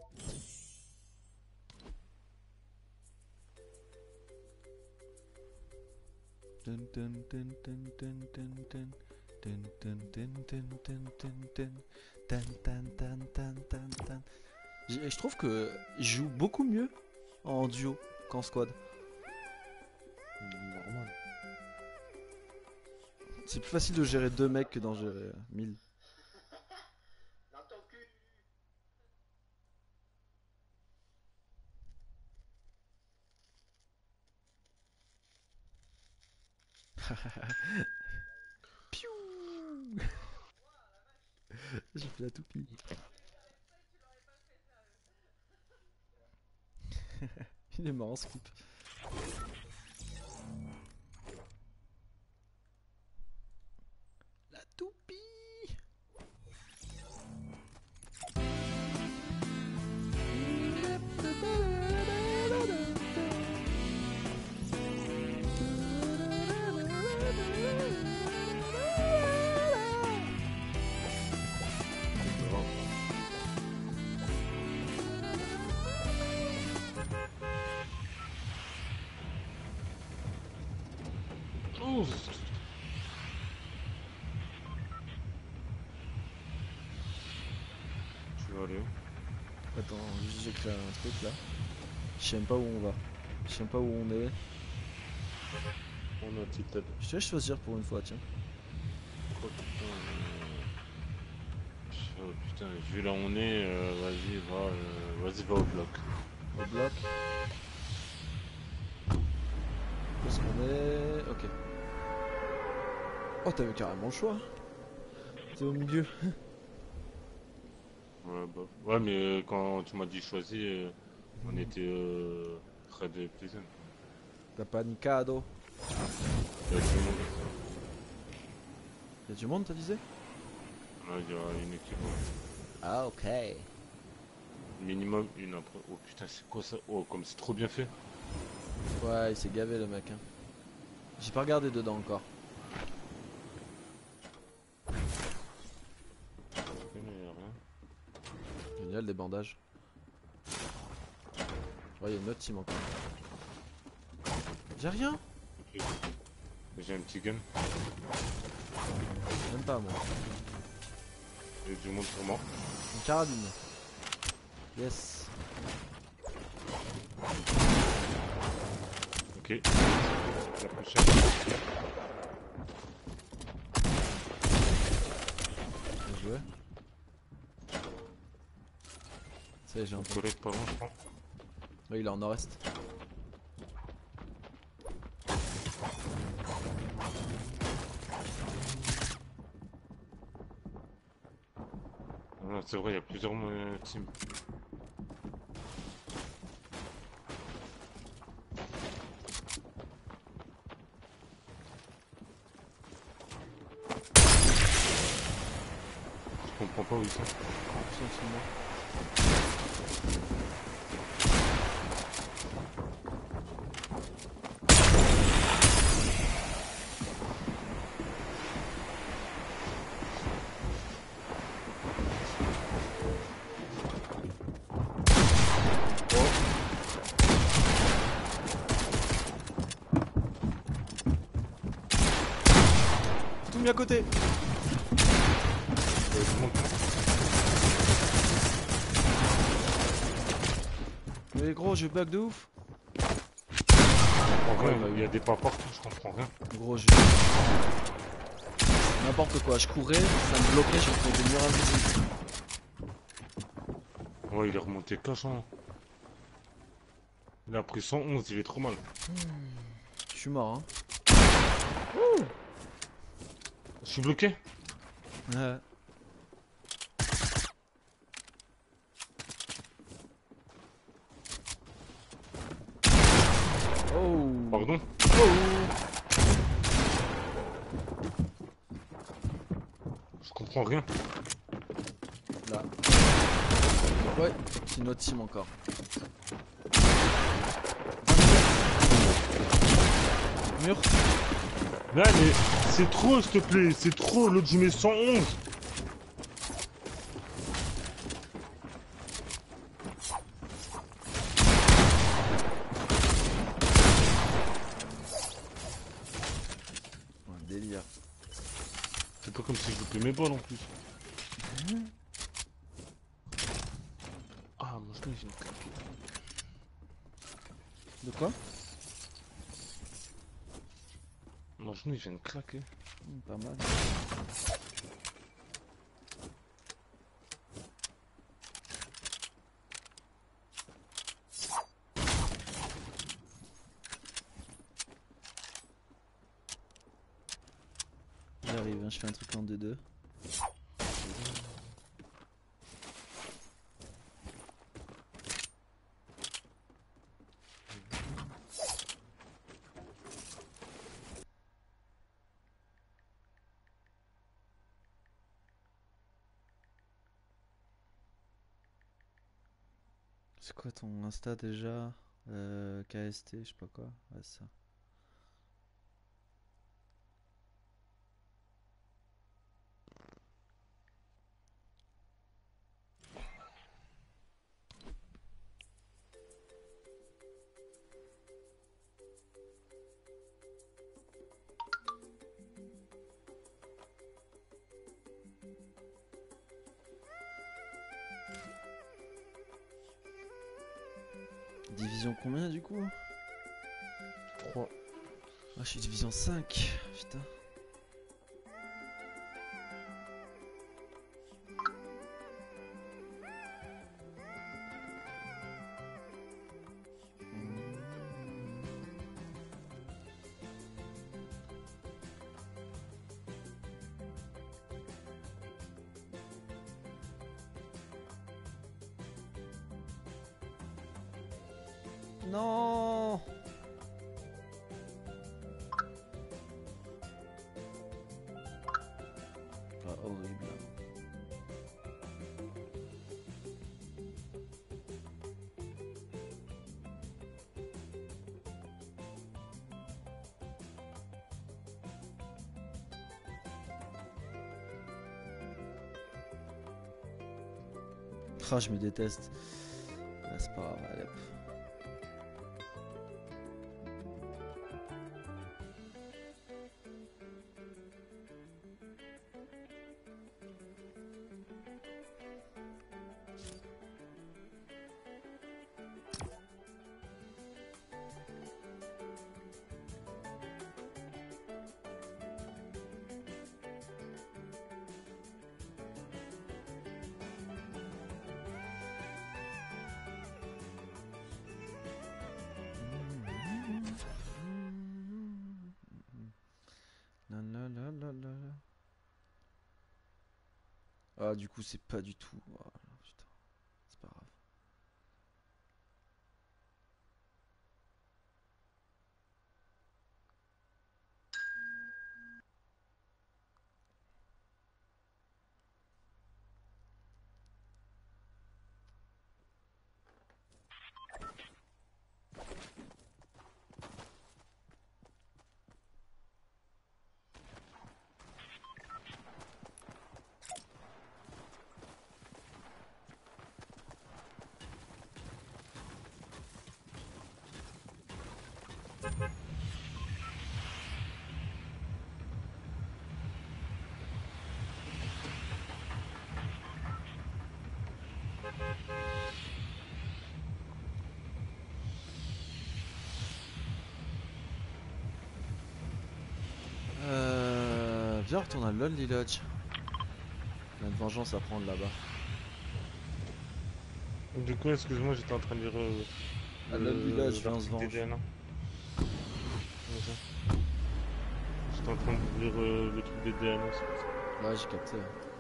[SPEAKER 1] Dun, dun, dun, dun, dun, dun, dun. Dun, dun, dun, dun, dun, dun, dun. Tan, tan, tan, tan, tan, tan. J'ai- Je trouve que je joue beaucoup mieux en duo qu'en squad.
[SPEAKER 2] Normal.
[SPEAKER 1] C'est plus facile de gérer deux mecs que d'en gérer euh, mille. Piou. J'ai fait la toupie. Il est marrant ce clip. La toupie.
[SPEAKER 2] Oh. aller où?
[SPEAKER 1] Attends, juste j'éclaire un truc là. Je sais même pas où on va. Je sais même pas où on est.
[SPEAKER 2] On a un petit tête.
[SPEAKER 1] Je te laisse choisir pour une fois, tiens.
[SPEAKER 2] Oh putain. euh, Oh putain, vu là où on est, euh, vas-y, va, euh, vas-y, va au bloc.
[SPEAKER 1] Au bloc. Où est-ce qu'on est? Ok. Oh, t'avais carrément le choix. T'es au milieu.
[SPEAKER 2] Ouais, bah. Ouais, mais euh, quand tu m'as dit choisi, euh, on était euh, près de Pleasant.
[SPEAKER 1] T'as panicado.
[SPEAKER 2] Il y a tout le monde.
[SPEAKER 1] Y'a du monde, t'as disais?
[SPEAKER 2] Là, il y a une équipe. Ouais.
[SPEAKER 1] Ah, ok.
[SPEAKER 2] Minimum une après. Oh putain, c'est quoi ça? Oh, comme c'est trop bien fait.
[SPEAKER 1] Ouais, il s'est gavé le mec. Hein. J'ai pas regardé dedans encore.
[SPEAKER 2] Mais y a rien.
[SPEAKER 1] Génial, des bandages. Ouais, y'a une autre team encore. J'ai rien.
[SPEAKER 2] J'ai un petit gun.
[SPEAKER 1] Même pas moi.
[SPEAKER 2] Il y a du monde sur moi.
[SPEAKER 1] Une carabine. Yes.
[SPEAKER 2] Ok. La prochaine.
[SPEAKER 1] Bien joué. Ça y est, j'ai un
[SPEAKER 2] Mon
[SPEAKER 1] peu.
[SPEAKER 2] collègue pas loin, je crois.
[SPEAKER 1] Ouais, il est en nord-est.
[SPEAKER 2] Ah, c'est vrai, il y a plusieurs euh, teams. Je comprends pas où ils sont.
[SPEAKER 1] Ils sont sous moi. Tout mis à côté.
[SPEAKER 2] Il y a du monde.
[SPEAKER 1] Mais gros, je bug de ouf.
[SPEAKER 2] En vrai,
[SPEAKER 1] Ouais, bah
[SPEAKER 2] il y a des pas partout, je comprends rien.
[SPEAKER 1] Gros, je. N'importe quoi, je courais, ça me bloquait, je me faisais des murs invisibles.
[SPEAKER 2] Ouais, il est remonté cachant. Il a pris cent onze, il est trop mal.
[SPEAKER 1] Je suis mort, hein.
[SPEAKER 2] Je suis bloqué.
[SPEAKER 1] Ouais. Oh.
[SPEAKER 2] Pardon.
[SPEAKER 1] Oh.
[SPEAKER 2] Je comprends rien.
[SPEAKER 1] Là. Ouais, c'est une autre team encore. Mur.
[SPEAKER 2] Là, mais c'est trop, s'il te plaît. C'est trop. L'autre, je mets cent onze.
[SPEAKER 1] Ouais, délire.
[SPEAKER 2] C'est pas comme si je loupais mes balles en plus. Ah, mon genou, il vient de claquer.
[SPEAKER 1] De quoi?
[SPEAKER 2] Mon genou, il vient de claquer.
[SPEAKER 1] Hmm, pas mal. J'arrive, hein, je fais un truc en D deux. C'est quoi ton Insta déjà? euh, K S T, je sais pas quoi. Ouais, c'est ça. division combien du coup?
[SPEAKER 4] trois.
[SPEAKER 1] Ah, je suis division cinq. Putain. Non. Ah, horrible. Ah, je me déteste. Ah, c'est pas grave, allez hop. La la la la la. Ah, du coup, c'est pas du tout. Oh, putain, c'est pas grave. Euh... Viens, on retourne à Lonely Lodge. On a une vengeance à prendre là-bas.
[SPEAKER 4] Du coup, excuse-moi, j'étais en train de lire. Euh,
[SPEAKER 1] À
[SPEAKER 4] le-
[SPEAKER 1] Lonely Lodge, viens, on se
[SPEAKER 4] l'article des
[SPEAKER 1] venge.
[SPEAKER 4] D N A. Vas-y. J'étais en train de lire euh, le truc des D N A, c'est pour ça.
[SPEAKER 1] Ouais, j'ai capté.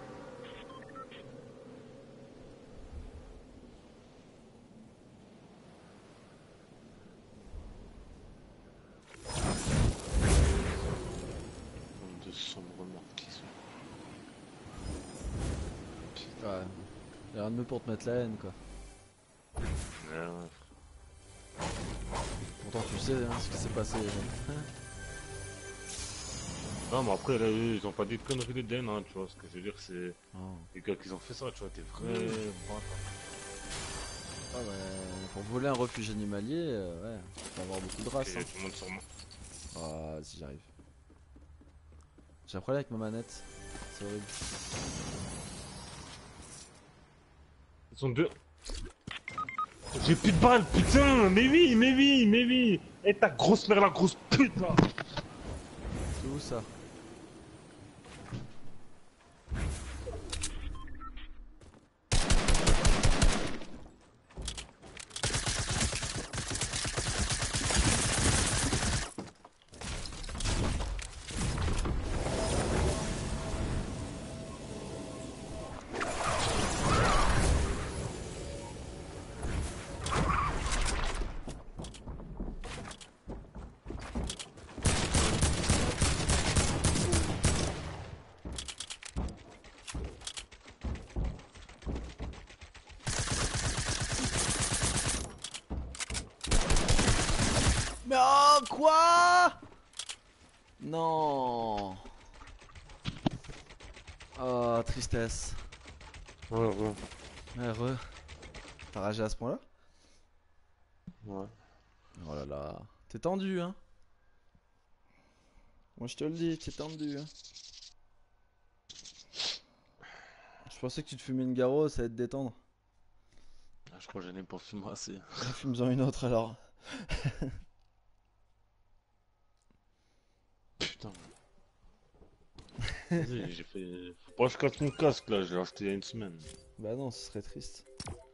[SPEAKER 2] De sombres morts qui sont.
[SPEAKER 1] Ouais. Y'a rien de mieux pour te mettre la haine, quoi.
[SPEAKER 2] Ouais, ouais.
[SPEAKER 1] Pourtant, tu sais hein, ce qui s'est passé.
[SPEAKER 2] Non, mais après, là, eux, ils ont pas dit de conneries de D N A, tu vois. Ce que je veux dire, c'est.
[SPEAKER 1] Oh.
[SPEAKER 2] Les gars qui ont fait ça, tu vois, t'es vrai. bâtard.
[SPEAKER 1] Ah ouais, pour voler un refuge animalier, euh, ouais, faut avoir beaucoup de race.
[SPEAKER 2] Et
[SPEAKER 1] Hein.
[SPEAKER 2] tout le monde sur moi.
[SPEAKER 1] Ah, si j'arrive. J'ai un problème avec ma manette. C'est horrible.
[SPEAKER 2] Ils sont deux. J'ai plus de balles, putain! Mais oui, mais oui, mais oui! Et ta grosse mère, la grosse pute là!
[SPEAKER 1] C'est où ça? Mais oh, quoi? Non. Oh, tristesse.
[SPEAKER 2] Ouais, ouais.
[SPEAKER 1] Heureux. T'as ragé à ce point-là?
[SPEAKER 2] Ouais.
[SPEAKER 1] Oh là là. T'es tendu, hein? Moi je te le dis, t'es tendu, hein? Je pensais que tu te fumais une garo, ça allait te détendre.
[SPEAKER 2] Ah, Je crois que j'en ai pour fumer assez.
[SPEAKER 1] Fume-en une autre alors.
[SPEAKER 2] Putain. Vas-y, j'ai fait. Faut pas que je casse mon casque là, je l'ai acheté il y a une semaine.
[SPEAKER 1] Bah non, ce serait triste.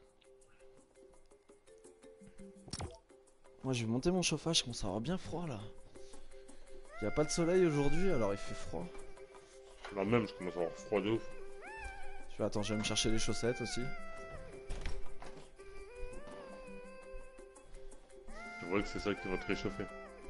[SPEAKER 1] Moi je vais monter mon chauffage, je commence à avoir bien froid là. Il y a pas de soleil aujourd'hui alors il fait froid.
[SPEAKER 2] Là même, je commence à avoir froid de ouf.
[SPEAKER 1] Je vais attends, je vais me chercher les chaussettes aussi.
[SPEAKER 2] Je vois que c'est ça qui va te réchauffer.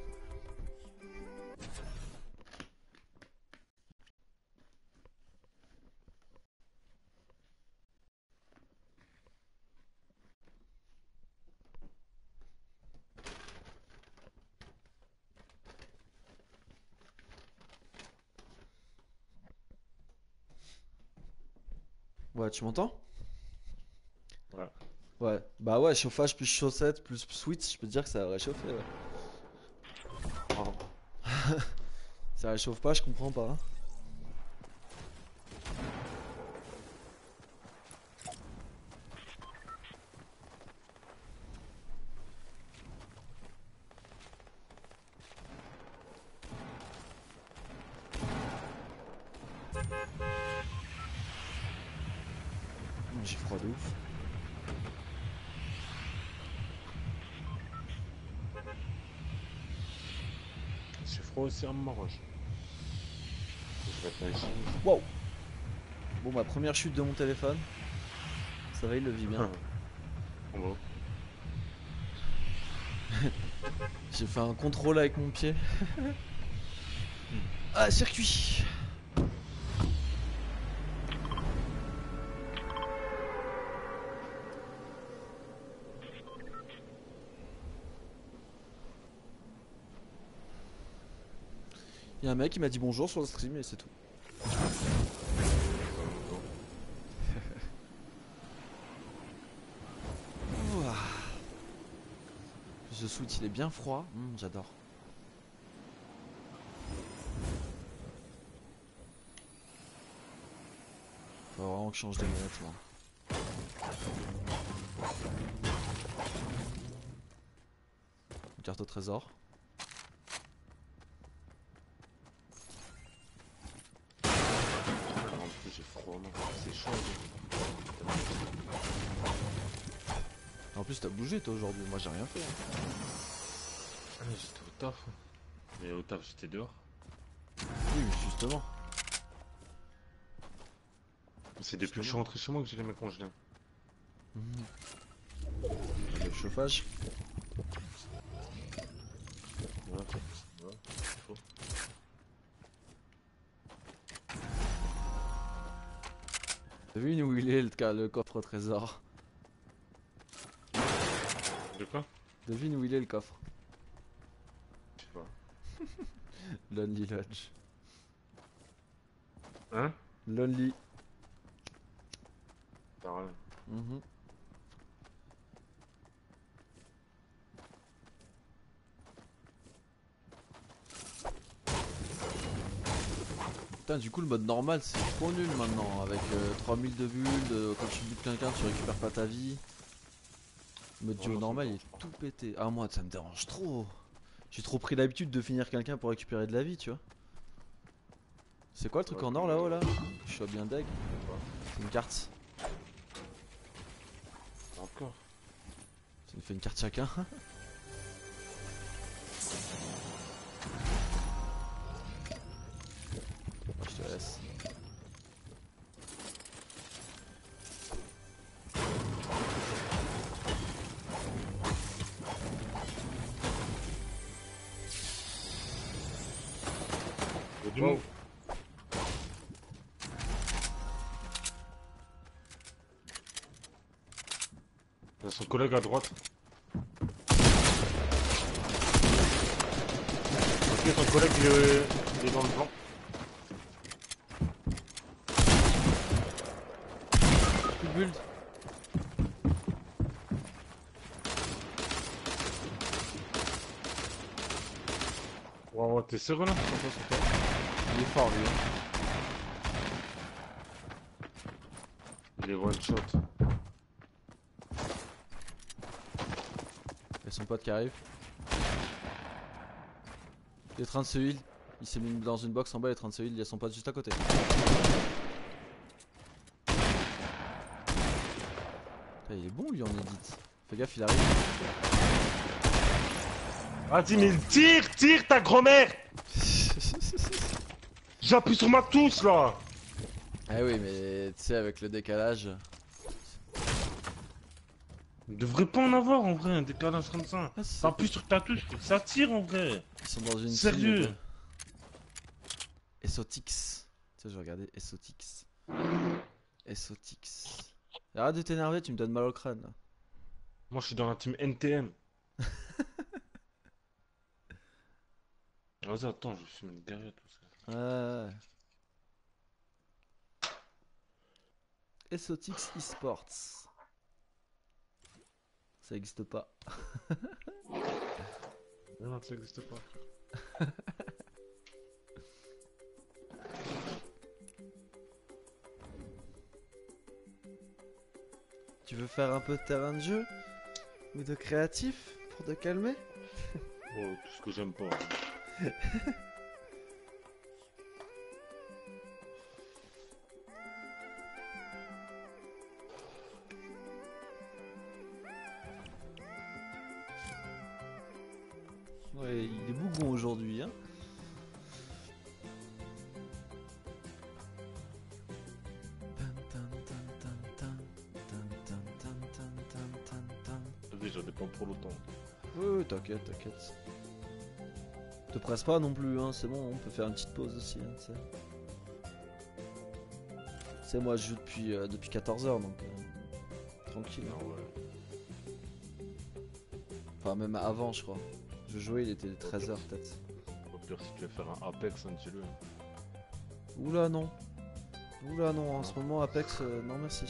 [SPEAKER 1] Ouais, tu m'entends?
[SPEAKER 2] Ouais.
[SPEAKER 1] Ouais, bah ouais, chauffage plus chaussettes plus switch, je peux te dire que ça va réchauffer. Ouais.
[SPEAKER 2] Oh.
[SPEAKER 1] Ça réchauffe pas, je comprends pas. Hein. J'ai froid de ouf.
[SPEAKER 2] J'ai froid aussi à Maroc. Je vais te mettre ici.
[SPEAKER 1] Wow. Bon, ma première chute de mon téléphone. Ça va, il le vit bien.
[SPEAKER 2] On va.
[SPEAKER 1] J'ai fait un contrôle avec mon pied. Ah, circuit. Il y a un mec qui m'a dit bonjour sur le stream et c'est tout. Ouah. Ce soute il est bien froid, mmh, j'adore. Faut vraiment que je change de manettes moi. Une carte au trésor.
[SPEAKER 2] En plus j'ai froid, non, c'est chaud.
[SPEAKER 1] En plus t'as bougé toi aujourd'hui, moi j'ai rien fait. Hein.
[SPEAKER 2] Ah, j'étais au taf. Mais au taf j'étais dehors.
[SPEAKER 1] Oui mais justement.
[SPEAKER 2] C'est depuis que je suis rentré chez moi que j'ai les mecs congelés.
[SPEAKER 1] Mmh. Le chauffage.
[SPEAKER 2] Ouais, ouais, c'est faux.
[SPEAKER 1] T'as vu où il est le, ca- le coffre au trésor?
[SPEAKER 2] De quoi?
[SPEAKER 1] Devine où il est le coffre.
[SPEAKER 2] Je sais pas.
[SPEAKER 1] Lonely Lodge.
[SPEAKER 2] Hein?
[SPEAKER 1] Lonely.
[SPEAKER 2] Pareil.
[SPEAKER 1] Mhm. Putain, du coup le mode normal c'est trop nul maintenant avec euh, trois mille de build, euh, quand tu butes quelqu'un tu récupères pas ta vie. Le mode duo
[SPEAKER 2] Vraiment, ça
[SPEAKER 1] normal
[SPEAKER 2] me
[SPEAKER 1] il
[SPEAKER 2] dérange
[SPEAKER 1] est
[SPEAKER 2] pas.
[SPEAKER 1] tout pété. Ah moi ça me dérange trop. J'ai trop pris l'habitude de finir quelqu'un pour récupérer de la vie tu vois. C'est quoi le truc
[SPEAKER 2] Ouais,
[SPEAKER 1] en or
[SPEAKER 2] que-
[SPEAKER 1] là-haut là? Je suis bien deg. C'est une carte.
[SPEAKER 2] Encore.
[SPEAKER 1] Ça nous fait une carte chacun. Je te laisse.
[SPEAKER 2] Il y a du
[SPEAKER 1] Wow.
[SPEAKER 2] monde. Il y a son collègue à droite. Ok, son collègue il est, il est dans le plan.
[SPEAKER 1] Plus de build.
[SPEAKER 2] Ouais, ouais, t'es sérieux là?
[SPEAKER 1] Sur toi, sur toi. Il est fort lui. Hein.
[SPEAKER 2] Il est one shot.
[SPEAKER 1] a son pote qui arrive. Il est en train de se heal. Il s'est mis dans une box en bas, il est en train de se heal. Il y a son pote juste à côté. Putain, il est bon lui en edit. Fais gaffe, il arrive.
[SPEAKER 4] Vas-y, mais tire, tire ta grand-mère. J'appuie sur ma touche là.
[SPEAKER 1] Ah oui, mais tu sais, avec le décalage.
[SPEAKER 4] Il devrait pas en avoir en vrai, un décalage comme ça.
[SPEAKER 1] Ah, c'est-
[SPEAKER 4] T'appuies sur ta touche, ça tire en vrai.
[SPEAKER 1] Ils sont dans une
[SPEAKER 4] Sérieux?
[SPEAKER 1] team, les deux. Esotix. Tu sais, je regardais Esotix. Esotix. Arrête de t'énerver, tu me donnes mal au crâne là.
[SPEAKER 4] Moi je suis dans la team N T M. Vas-y, attends, je suis une guerrière tout ça.
[SPEAKER 1] Ouais. Esotix eSports. Ça existe pas.
[SPEAKER 4] Non, ça existe pas.
[SPEAKER 1] Tu veux faire un peu de terrain de jeu? Ou de créatif? Pour te calmer?
[SPEAKER 4] Oh, tout ce que j'aime pas.
[SPEAKER 1] Ouais, il est bougon aujourd'hui, hein.
[SPEAKER 4] Vas-y, j'en ai pas pour longtemps.
[SPEAKER 1] Ouais, ouais, t'inquiète, t'inquiète. Te presse pas non plus, hein, c'est bon, on peut faire une petite pause aussi, hein, tu sais. Tu sais, moi je joue depuis, euh, depuis quatorze heures, donc euh, tranquille.
[SPEAKER 4] Ah
[SPEAKER 1] Hein.
[SPEAKER 4] ouais.
[SPEAKER 1] Enfin, même avant, je crois. Je jouais, il était treize heures peut-être.
[SPEAKER 4] Au pire, si tu veux faire un Apex, un dis-le.
[SPEAKER 1] Oula, non. Oula, non, en ce moment, Apex, euh, non merci.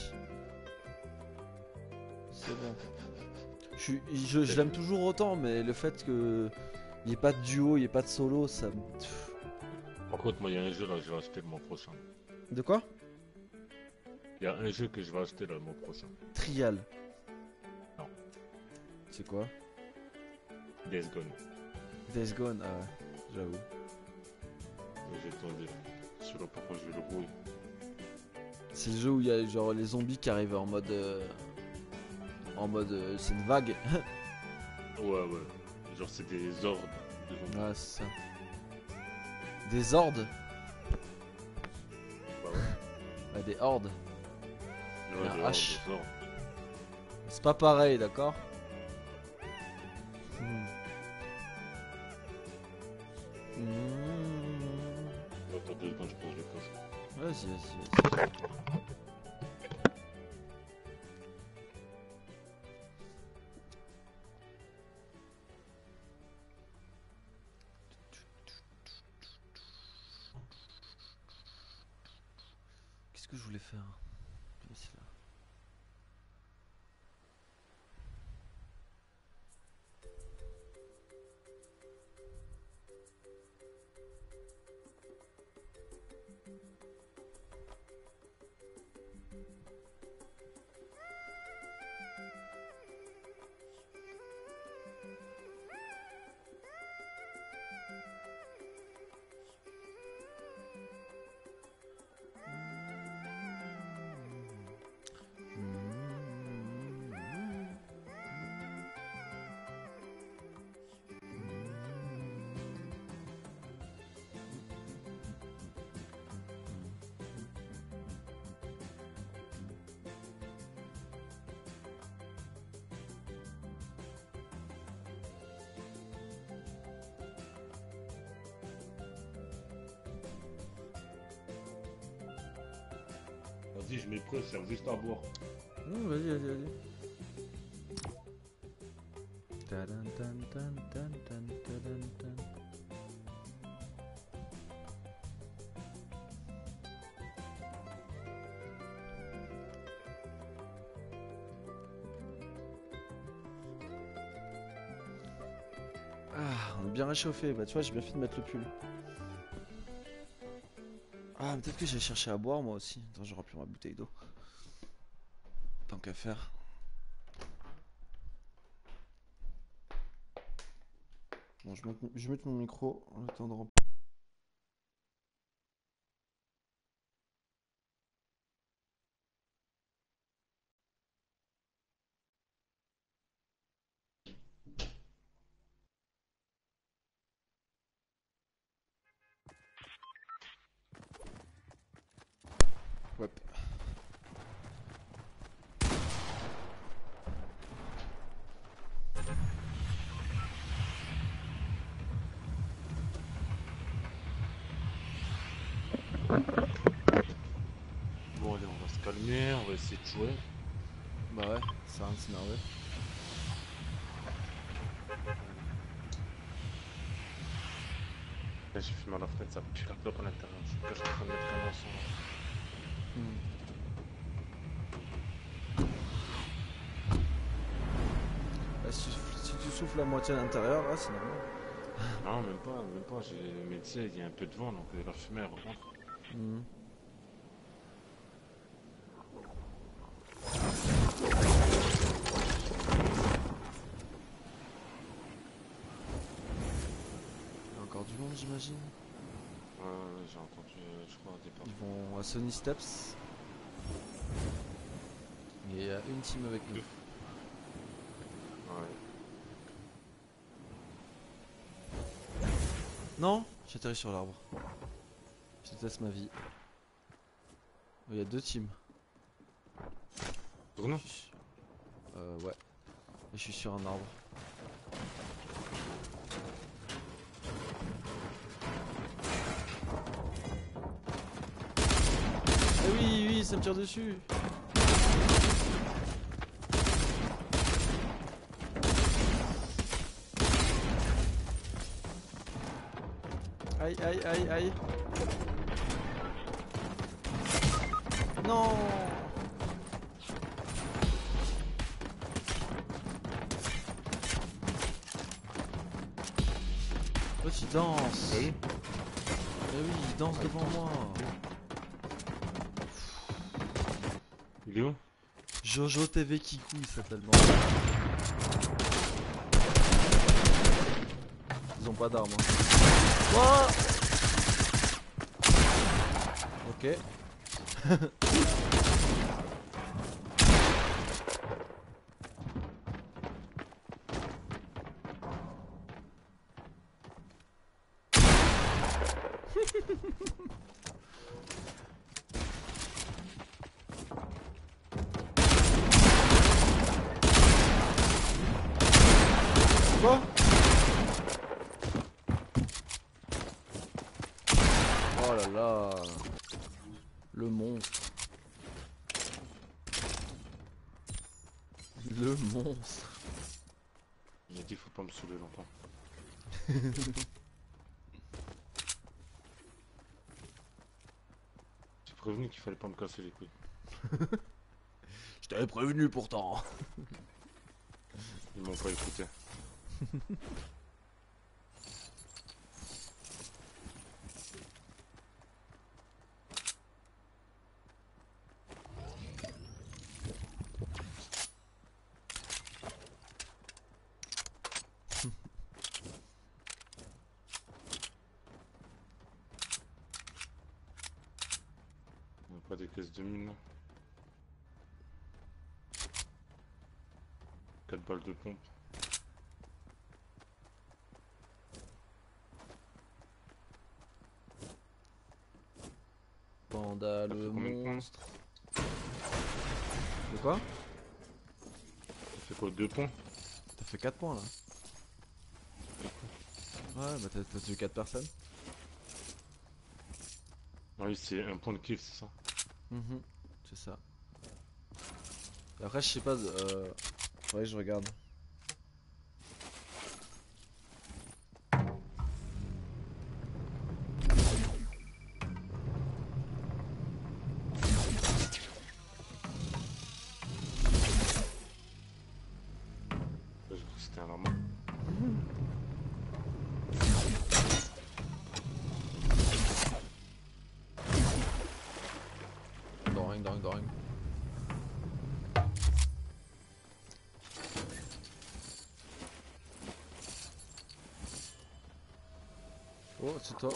[SPEAKER 1] C'est bon. Je, suis- je, je l'aime toujours autant, mais le fait que il n'y ait pas de duo, il n'y ait pas de solo, ça me. Pff.
[SPEAKER 4] Par contre, moi, il y a un jeu là, je vais acheter le mois prochain.
[SPEAKER 1] De quoi?
[SPEAKER 4] Il y a un jeu que je vais acheter là, le mois prochain.
[SPEAKER 1] Trial.
[SPEAKER 4] Non.
[SPEAKER 1] C'est quoi?
[SPEAKER 4] Days Gone.
[SPEAKER 1] Days Gone, ah ouais, j'avoue.
[SPEAKER 4] J'ai entendu. Je sais pas pourquoi je vais le rouler.
[SPEAKER 1] C'est le jeu où il y a genre les zombies qui arrivent en mode. euh, En mode. euh, c'est une vague.
[SPEAKER 4] Ouais, ouais. Genre, c'est des ordres de zombies.
[SPEAKER 1] Ouais, c'est ça. Des hordes?
[SPEAKER 4] Bah ouais.
[SPEAKER 1] Bah, des hordes.
[SPEAKER 4] Ouais,
[SPEAKER 1] un
[SPEAKER 4] des
[SPEAKER 1] H.
[SPEAKER 4] ordres, des ordres.
[SPEAKER 1] C'est pas pareil, d'accord? Hmm. Hmm.
[SPEAKER 4] Attends deux secondes, je pose le casque.
[SPEAKER 1] Vas-y, vas-y, vas-y. Qu'est-ce que je voulais faire? Ici, là.
[SPEAKER 4] Vas-y, je mets prêt, ça sert juste à boire.
[SPEAKER 1] Mmh, vas-y, vas-y, vas-y. Tadan, tan, tan, tan, tan, tadan, tan. Ah, on est bien réchauffé. Bah, tu vois, j'ai bien fait de mettre le pull. Ah, peut-être que j'ai cherché à boire moi aussi. Attends, je remplis ma bouteille d'eau. Tant qu'à faire. Bon, je vais mettre, je vais mettre mon micro en attendant. Ouais.
[SPEAKER 2] Bon, allez, on va se calmer, on va essayer de jouer.
[SPEAKER 1] Bah ouais, ça rien de s'énerver.
[SPEAKER 4] Là, j'ai fumé à la fenêtre, ça pue la clope à l'intérieur. Je suis en train de mettre un encens là.
[SPEAKER 1] Hmm. Bah, si, si tu souffles la moitié à l'intérieur, là, c'est normal.
[SPEAKER 2] Non, même pas, même pas. j'ai- Mais tu sais, il y a un peu de vent, donc euh, la fumée elle rentre.
[SPEAKER 1] Hmm. Il y a encore du monde, j'imagine.
[SPEAKER 2] Ouais, ouais, j'ai entendu, euh, je crois, au départ.
[SPEAKER 1] Ils vont à Sony Steps. Et il y a une team avec nous.
[SPEAKER 2] Ouais.
[SPEAKER 1] Non, j'atterris sur l'arbre. Je déteste ma vie. Il y a deux teams.
[SPEAKER 2] Pour nous
[SPEAKER 1] Je suis- Euh, ouais. Et je suis sur un arbre. Eh oui, oui, ça me tire dessus. Aïe, aïe, aïe, aïe. Non. Oh, il danse.
[SPEAKER 2] Oui.
[SPEAKER 1] Eh oui, il danse devant moi.
[SPEAKER 2] Il est où?
[SPEAKER 1] Jojo T V Kikou, il s'appelle. Non. Ils ont pas d'armes. Hein. Oh ok. Quoi? Oh là là. Le monstre. Le monstre.
[SPEAKER 2] Il a dit faut pas me saouler longtemps. J'ai prévenu qu'il fallait pas me casser les couilles.
[SPEAKER 1] Je t'avais prévenu pourtant.
[SPEAKER 2] Ils m'ont pas écouté. On a pas des caisses de mine là. quatre balles de pompe.
[SPEAKER 1] Panda
[SPEAKER 2] Ça
[SPEAKER 1] le
[SPEAKER 2] fait combien de points?
[SPEAKER 1] monstre. De quoi?
[SPEAKER 2] Ça fait quoi? Deux points?
[SPEAKER 1] T'as fait quatre points là. Ouais, bah t'as t'as tué quatre personnes.
[SPEAKER 2] Oui, c'est un point de kill, c'est ça.
[SPEAKER 1] Mhm, c'est ça. Et après, je sais pas. Euh... Ouais, je regarde.
[SPEAKER 2] J'ai cru que c'était un normal.
[SPEAKER 1] Doring, doring, doring. Oh, c'est toi.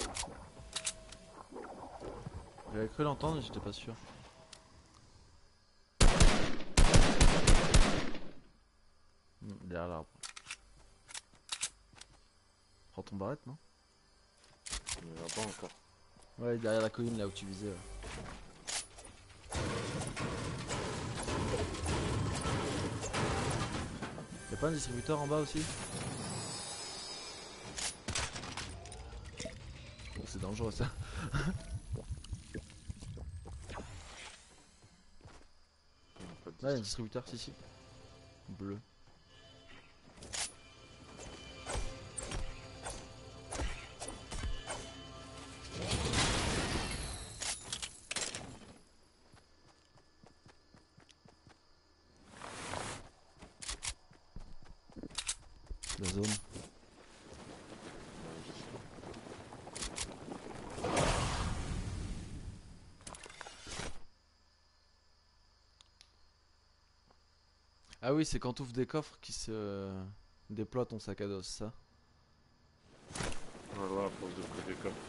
[SPEAKER 1] J'avais cru l'entendre, mais j'étais pas sûr. Hmm, derrière l'arbre. Prends ton barrette, non?
[SPEAKER 2] Il n'y en a pas encore.
[SPEAKER 1] Ouais, derrière la colline là où tu visais. Ouais. Y'a pas un distributeur en bas aussi? Bon, c'est dangereux ça.
[SPEAKER 2] Il n'y a pas de
[SPEAKER 1] Ouais, un
[SPEAKER 2] distri-
[SPEAKER 1] distributeur, si, si. Bleu. La zone. Ah oui, c'est quand tu ouvres des coffres qui se déploient ton sac à dos, ça.
[SPEAKER 2] Voilà, pour se découvrir des coffres.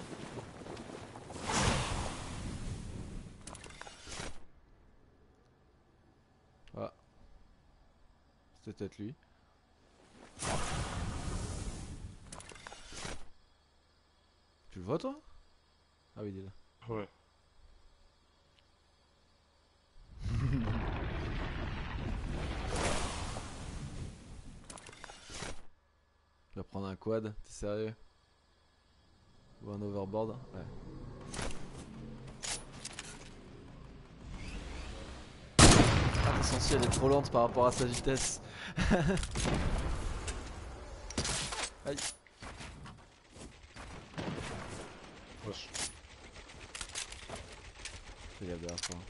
[SPEAKER 1] Ah. C'était peut-être lui. Tu le vois toi? Ah oui, il est là.
[SPEAKER 4] Ouais.
[SPEAKER 1] Tu vas prendre un quad, t'es sérieux? Ou un overboard? Ouais. Ah, t'es censé elle est trop lente par rapport à sa vitesse. Aïe.
[SPEAKER 4] Wesh.
[SPEAKER 1] Fais gaffe derrière toi.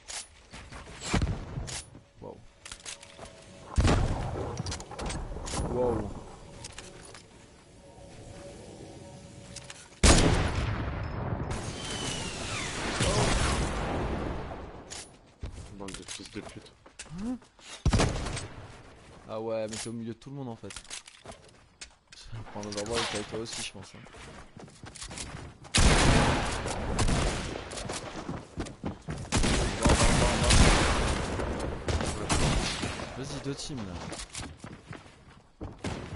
[SPEAKER 1] Wow. Wow.
[SPEAKER 2] Bande de fils de pute.
[SPEAKER 1] Ah ouais, mais t'es au milieu de tout le monde en fait. Je vais prendre l'overboard avec toi aussi, je pense. Hein. Vas-y, deux teams là.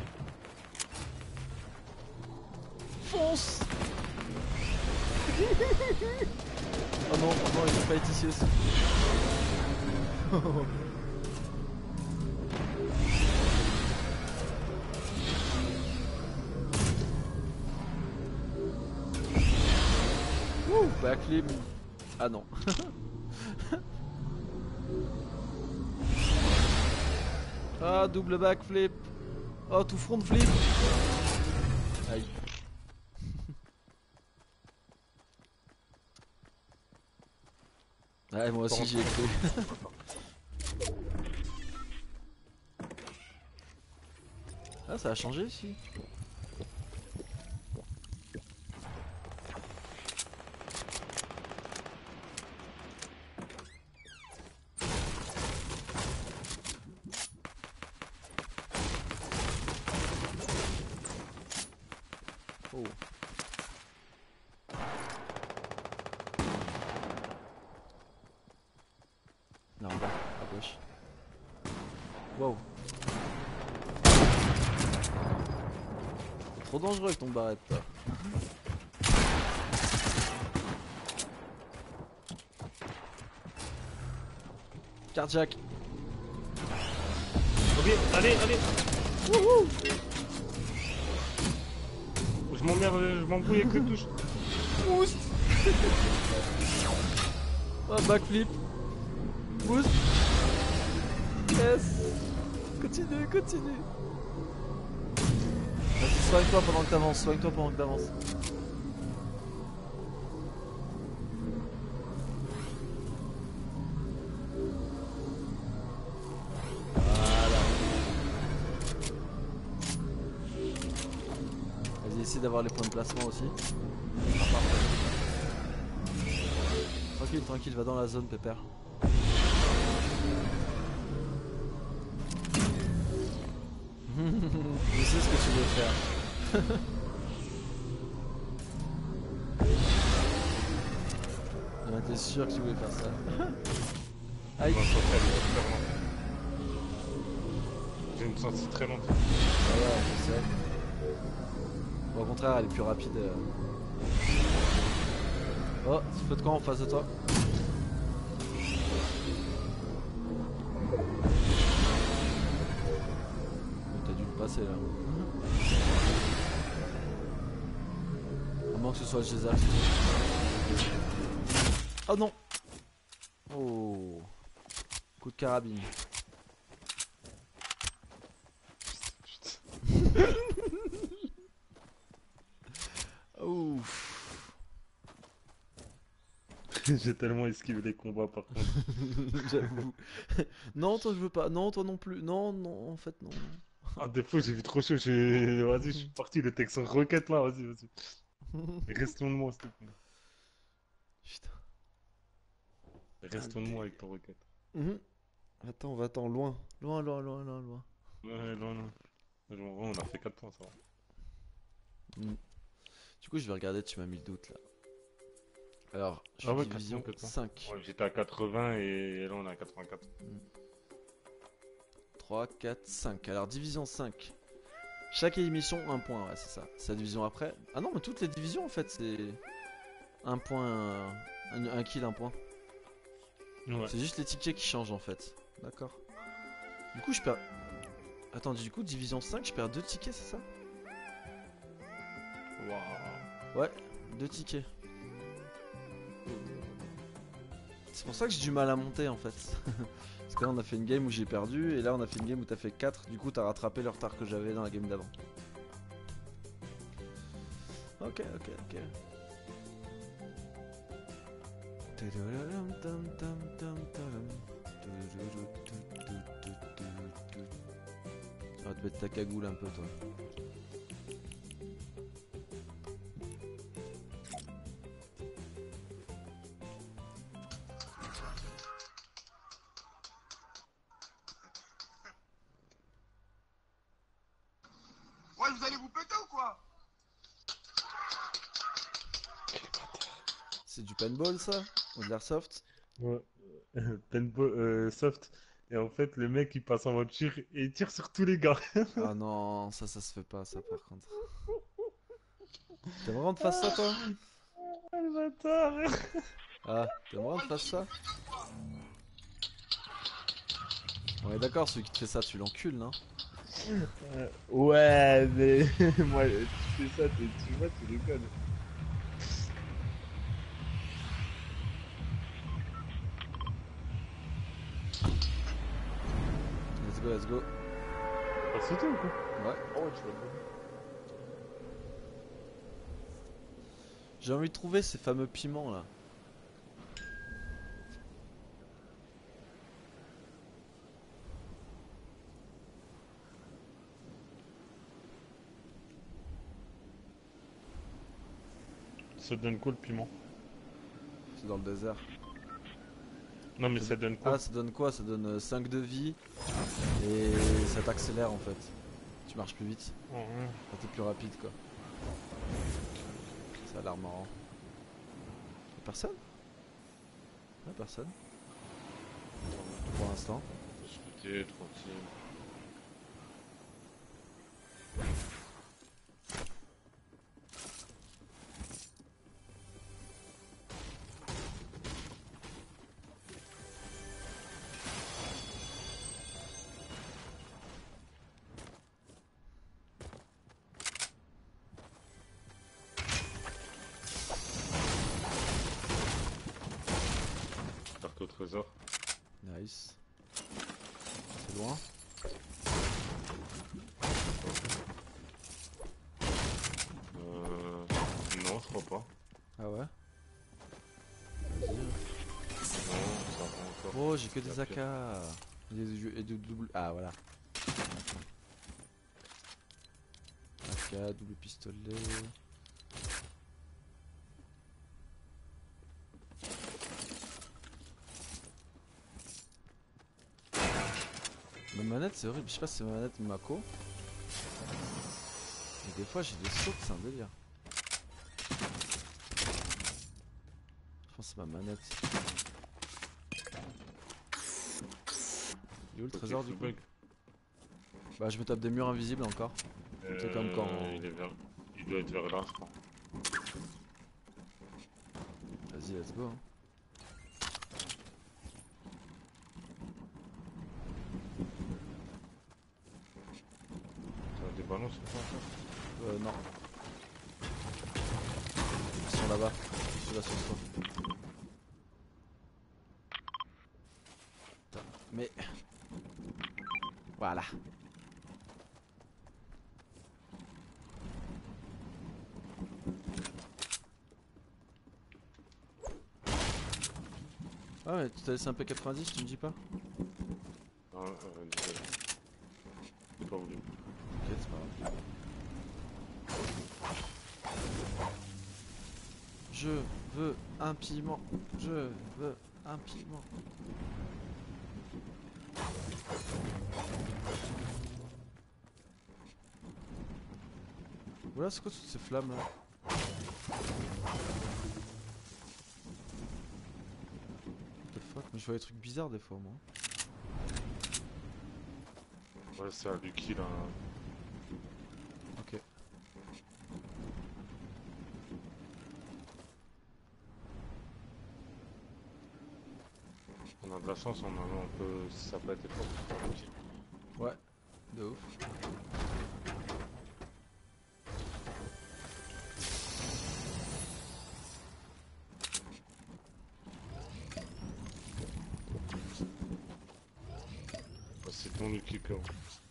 [SPEAKER 1] Fonce. Oh non, oh non, il faut pas être ici aussi. Ouh, backflip. Ah non. Ah, double backflip. Oh, tout front flip. Aïe. Ouais, moi aussi j'y ai cru. Ah, ça a changé ici. Oh. Là en bas, à gauche. Wow. C'est trop dangereux avec ton barrette, toi. Cardiaque.
[SPEAKER 4] Ok, allez, allez. Wouhou. Je m'emmerde, je m'embrouille avec les touches.
[SPEAKER 1] Boost. Oh, backflip. Boost. Yes. Continue, continue. Vas-y, soigne-toi pendant que t'avances, soigne-toi pendant que t'avances. Voilà. Vas-y, essaie d'avoir les points de placement aussi. Tranquille, tranquille, va dans la zone, pépère. Je sais ce que tu veux faire. J'étais sûr que tu voulais faire ça. Aïe.
[SPEAKER 4] Ma sortie, elle est super lente. J'ai une sortie très lente.
[SPEAKER 1] Ah ouais, je sais. Bon, au contraire, elle est plus rapide. euh. Oh, feu de camp en face de toi. T'as dû le passer là. À moins que ce soit le César. Oh non. Oh. Coup de carabine. Ouf.
[SPEAKER 4] J'ai tellement esquivé les combats par contre.
[SPEAKER 1] J'avoue. Non, toi je veux pas. Non, toi non plus. Non, non, en fait non.
[SPEAKER 4] Ah, des fois j'ai vu trop chaud, j'ai... Vas-y, je suis parti, le texte en roquette là, vas-y, vas-y. Reste loin de moi, s'il te plaît.
[SPEAKER 1] Putain.
[SPEAKER 4] Reste loin de moi avec ton roquette.
[SPEAKER 1] Mhm. Attends, va-t'en loin. Loin, loin, loin, loin, loin.
[SPEAKER 4] Ouais, non, non. Genre, on a fait quatre points, ça va.
[SPEAKER 1] Mm. Du coup, je vais regarder, tu m'as mis le doute là. Alors, je suis
[SPEAKER 4] Ah ouais,
[SPEAKER 1] division
[SPEAKER 4] quatre points,
[SPEAKER 1] cinq.
[SPEAKER 4] Ouais, j'étais à quatre-vingts et là on est à quatre-vingt-quatre.
[SPEAKER 1] trois, quatre, cinq. Alors, division cinq. Chaque émission, un point, ouais, c'est ça. C'est la division après. Ah non, mais toutes les divisions en fait, c'est. Un point. Un, un kill, un point.
[SPEAKER 4] Ouais.
[SPEAKER 1] C'est juste les tickets qui changent en fait. D'accord. Du coup, je perds. Attends, du coup, division cinq, je perds deux tickets, c'est ça?
[SPEAKER 4] Waouh.
[SPEAKER 1] Ouais, deux tickets. C'est pour ça que j'ai du mal à monter en fait. Parce que là on a fait une game où j'ai perdu et là on a fait une game où t'as fait quatre. Du coup t'as rattrapé le retard que j'avais dans la game d'avant. Ok, ok, ok. On va te mettre ta cagoule un peu toi.
[SPEAKER 5] Ouais, vous allez vous péter ou quoi?
[SPEAKER 1] C'est du paintball ça? Ou de l'airsoft?
[SPEAKER 4] Ouais. Paintball, euh, soft. Et en fait, le mec il passe en voiture et il tire sur tous les gars.
[SPEAKER 1] Ah non, ça ça se fait pas ça par contre. T'aimerais qu'on te fasse ça toi?
[SPEAKER 4] Ah, le bâtard.
[SPEAKER 1] Ah, t'aimerais qu'on te fasse ça? On est d'accord, celui qui te fait ça, tu l'encules, non?
[SPEAKER 4] Euh, ouais, mais moi, tu fais ça, tu tu vois, tu rigoles.
[SPEAKER 1] Let's go, let's go.
[SPEAKER 4] T'as sauté ou quoi?
[SPEAKER 1] Ouais.
[SPEAKER 4] Oh, ouais, tu vas le voir.
[SPEAKER 1] J'ai envie de trouver ces fameux piments là.
[SPEAKER 4] Ça donne quoi le piment?
[SPEAKER 1] C'est dans le désert.
[SPEAKER 4] Non, mais ça donne quoi?
[SPEAKER 1] Ah, ça donne quoi? Ça donne euh, cinq de vie. Et ça t'accélère en fait. Tu marches plus vite.
[SPEAKER 4] Oh, ouais.
[SPEAKER 1] Enfin, t'es plus rapide quoi. Ça a l'air marrant. Y'a personne? Y'a personne. Pour l'instant.
[SPEAKER 2] Discuter, tranquille. Carte au trésor.
[SPEAKER 1] Nice. C'est loin.
[SPEAKER 2] Euh... Non, je crois pas.
[SPEAKER 1] Ah ouais? Vas-y.
[SPEAKER 2] Non, ça va encore.
[SPEAKER 1] Oh, j'ai que des
[SPEAKER 2] C'est
[SPEAKER 1] A
[SPEAKER 2] à
[SPEAKER 1] K.
[SPEAKER 2] pied.
[SPEAKER 1] Et des, et des doubles. Ah voilà. A K, double pistolet. Ma manette c'est horrible, je sais pas si c'est ma manette Mako. Mais des fois j'ai des sauts, c'est un délire. Je pense que c'est ma manette. Il est où le trésor du coup?
[SPEAKER 4] bug.
[SPEAKER 1] Bah je me tape des murs invisibles encore. C'est comme quand-
[SPEAKER 4] Il, est vers... il doit être vers là, je crois.
[SPEAKER 1] Vas-y, let's go. Hein.
[SPEAKER 4] T'as des ballons sur toi encore?
[SPEAKER 1] Euh, non. Ils sont là-bas. Ceux-là sur toi. Putain, mais... Voilà. Ah mais tu t'as laissé un P quatre-vingt-dix, tu me dis pas?
[SPEAKER 4] Ah, euh, désolé. J'ai pas voulu.
[SPEAKER 1] Ok, c'est pas grave. Je veux un piment. Je veux un piment. Voilà, c'est quoi toutes ces flammes là? What the fuck? Mais je vois des trucs bizarres des fois moi.
[SPEAKER 4] Ouais, c'est à Lucky là.
[SPEAKER 1] Ok.
[SPEAKER 4] On a de la chance, on, a, on peut. Ça peut être fort pour faire Lucky.
[SPEAKER 1] Ouais, de ouf.
[SPEAKER 4] Bah, c'est ton Lucky Curve.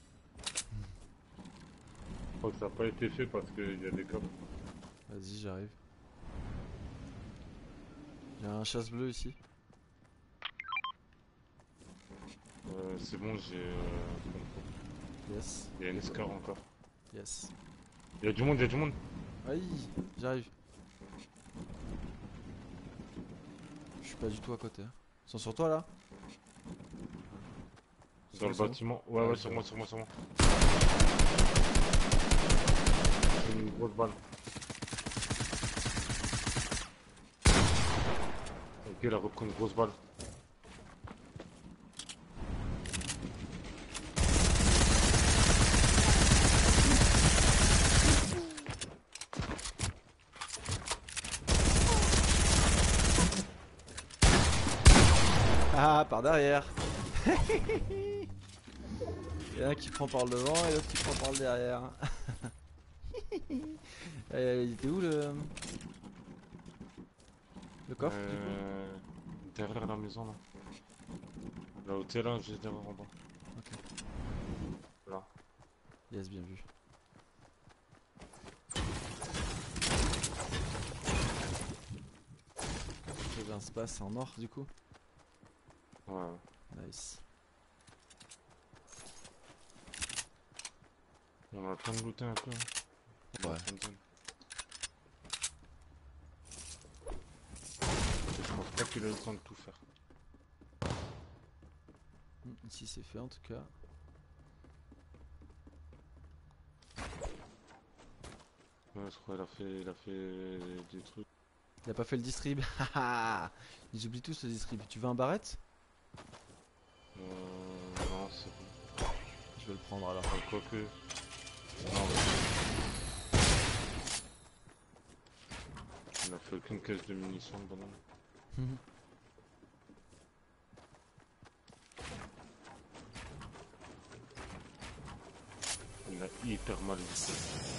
[SPEAKER 4] Je crois que ça n'a pas été fait parce qu'il y a des câbles.
[SPEAKER 1] Vas-y, j'arrive. Il y a un chasse bleu ici.
[SPEAKER 4] Euh, c'est bon, j'ai. Euh...
[SPEAKER 1] Yes.
[SPEAKER 4] Il y a une Scar encore.
[SPEAKER 1] Yes.
[SPEAKER 4] Il y a du monde, il y a du monde.
[SPEAKER 1] Aïe, j'arrive. Je suis pas du tout à côté. Hein. Ils sont sur toi là?
[SPEAKER 4] Dans le
[SPEAKER 1] Sur le
[SPEAKER 4] bâtiment. Ouais,
[SPEAKER 1] Ouais,
[SPEAKER 4] ouais,
[SPEAKER 1] je
[SPEAKER 4] sur
[SPEAKER 1] vois.
[SPEAKER 4] moi, sur moi, sur moi. Une grosse balle. Ok, il a repris une grosse balle.
[SPEAKER 1] Ah, par derrière. Il y en a un qui prend par le devant et l'autre qui prend par le derrière. Euh, il était où le... Le coffre du coup?
[SPEAKER 4] Euh, derrière la maison là. Là où t'es là, juste derrière en bas.
[SPEAKER 1] Ok.
[SPEAKER 4] Là.
[SPEAKER 1] Yes, bien vu. J'ai un space en or du coup.
[SPEAKER 4] Ouais.
[SPEAKER 1] Nice.
[SPEAKER 4] On a le temps de looter un peu. Hein. On a
[SPEAKER 1] Ouais.
[SPEAKER 4] le temps de zone. Et je pense pas qu'il a eu le temps de tout faire.
[SPEAKER 1] Hmm, ici c'est fait en tout cas.
[SPEAKER 4] Ouais, je crois qu'il a fait, il a fait des trucs.
[SPEAKER 1] Il a pas fait le distrib. Haha. Ils oublient tous le distrib. Tu veux un barrette?
[SPEAKER 4] Euh, non, c'est bon.
[SPEAKER 1] Je vais le prendre alors.
[SPEAKER 4] Enfin, quoique. Non, ouais. Il a fait aucune caisse de munitions, le bonhomme. Il a hyper mal visé.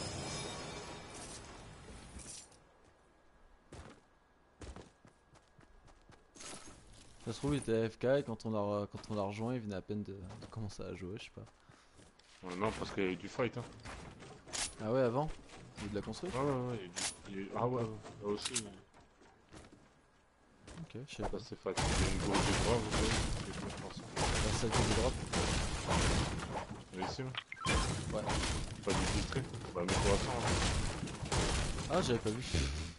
[SPEAKER 1] Ça se trouve il était A F K et quand on l'a quand on l'a rejoint il venait à peine de, de commencer à jouer, je sais pas.
[SPEAKER 4] Ouais, non, parce qu'il y a eu du fight. Hein.
[SPEAKER 1] Ah ouais, avant? Il y a eu de la construire?
[SPEAKER 4] Ah ouais, ouais, il y a eu du... il y a eu- Ah ouais, ouais, là aussi. mais-
[SPEAKER 1] Ok, je sais pas.
[SPEAKER 4] Ça c'est facile. Il y a une bourre de bras, vous voyez. C'est ce que je pense.
[SPEAKER 1] La celle qui drop.
[SPEAKER 4] Vous voyez ici là?
[SPEAKER 1] Ouais.
[SPEAKER 4] Pas du filtré. Bah, mais pour l'instant. Hein.
[SPEAKER 1] Ah, j'avais pas vu.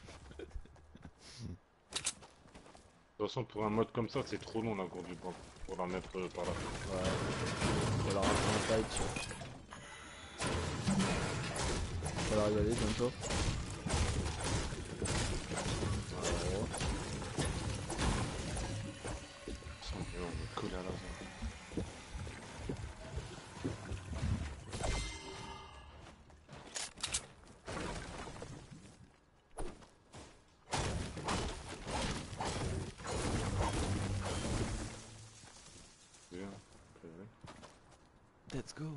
[SPEAKER 4] De toute façon, pour un mode comme ça, c'est trop long la cour du bras. Pour la mettre euh, par là.
[SPEAKER 1] Ouais. On va leur rentrer un fight, tu vois. On va leur y aller bientôt.
[SPEAKER 4] collé à la zone. Bien, bien.
[SPEAKER 1] Let's go.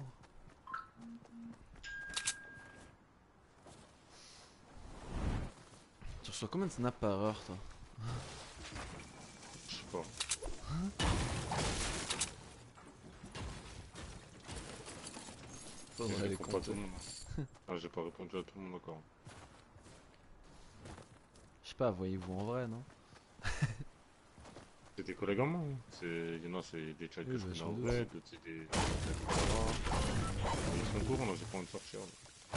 [SPEAKER 1] Tu reçois combien de snaps par heure toi?
[SPEAKER 4] Je sais pas.
[SPEAKER 1] Faudrait
[SPEAKER 4] Je
[SPEAKER 1] les
[SPEAKER 4] réponds pas à tout
[SPEAKER 1] compter.
[SPEAKER 4] le monde. hein. Ah, j'ai pas répondu à tout le monde encore.
[SPEAKER 1] Je sais pas, voyez-vous en vrai, non?
[SPEAKER 4] C'est des collègues à moi. hein. C'est... Il y en a, c'est des chats
[SPEAKER 1] Oui,
[SPEAKER 4] que je
[SPEAKER 1] bah,
[SPEAKER 4] connais
[SPEAKER 1] je
[SPEAKER 4] en
[SPEAKER 1] me
[SPEAKER 4] vrai,
[SPEAKER 1] doute.
[SPEAKER 4] d'autres c'est des... Ils sont courts, non, j'ai pas envie de sortir. là.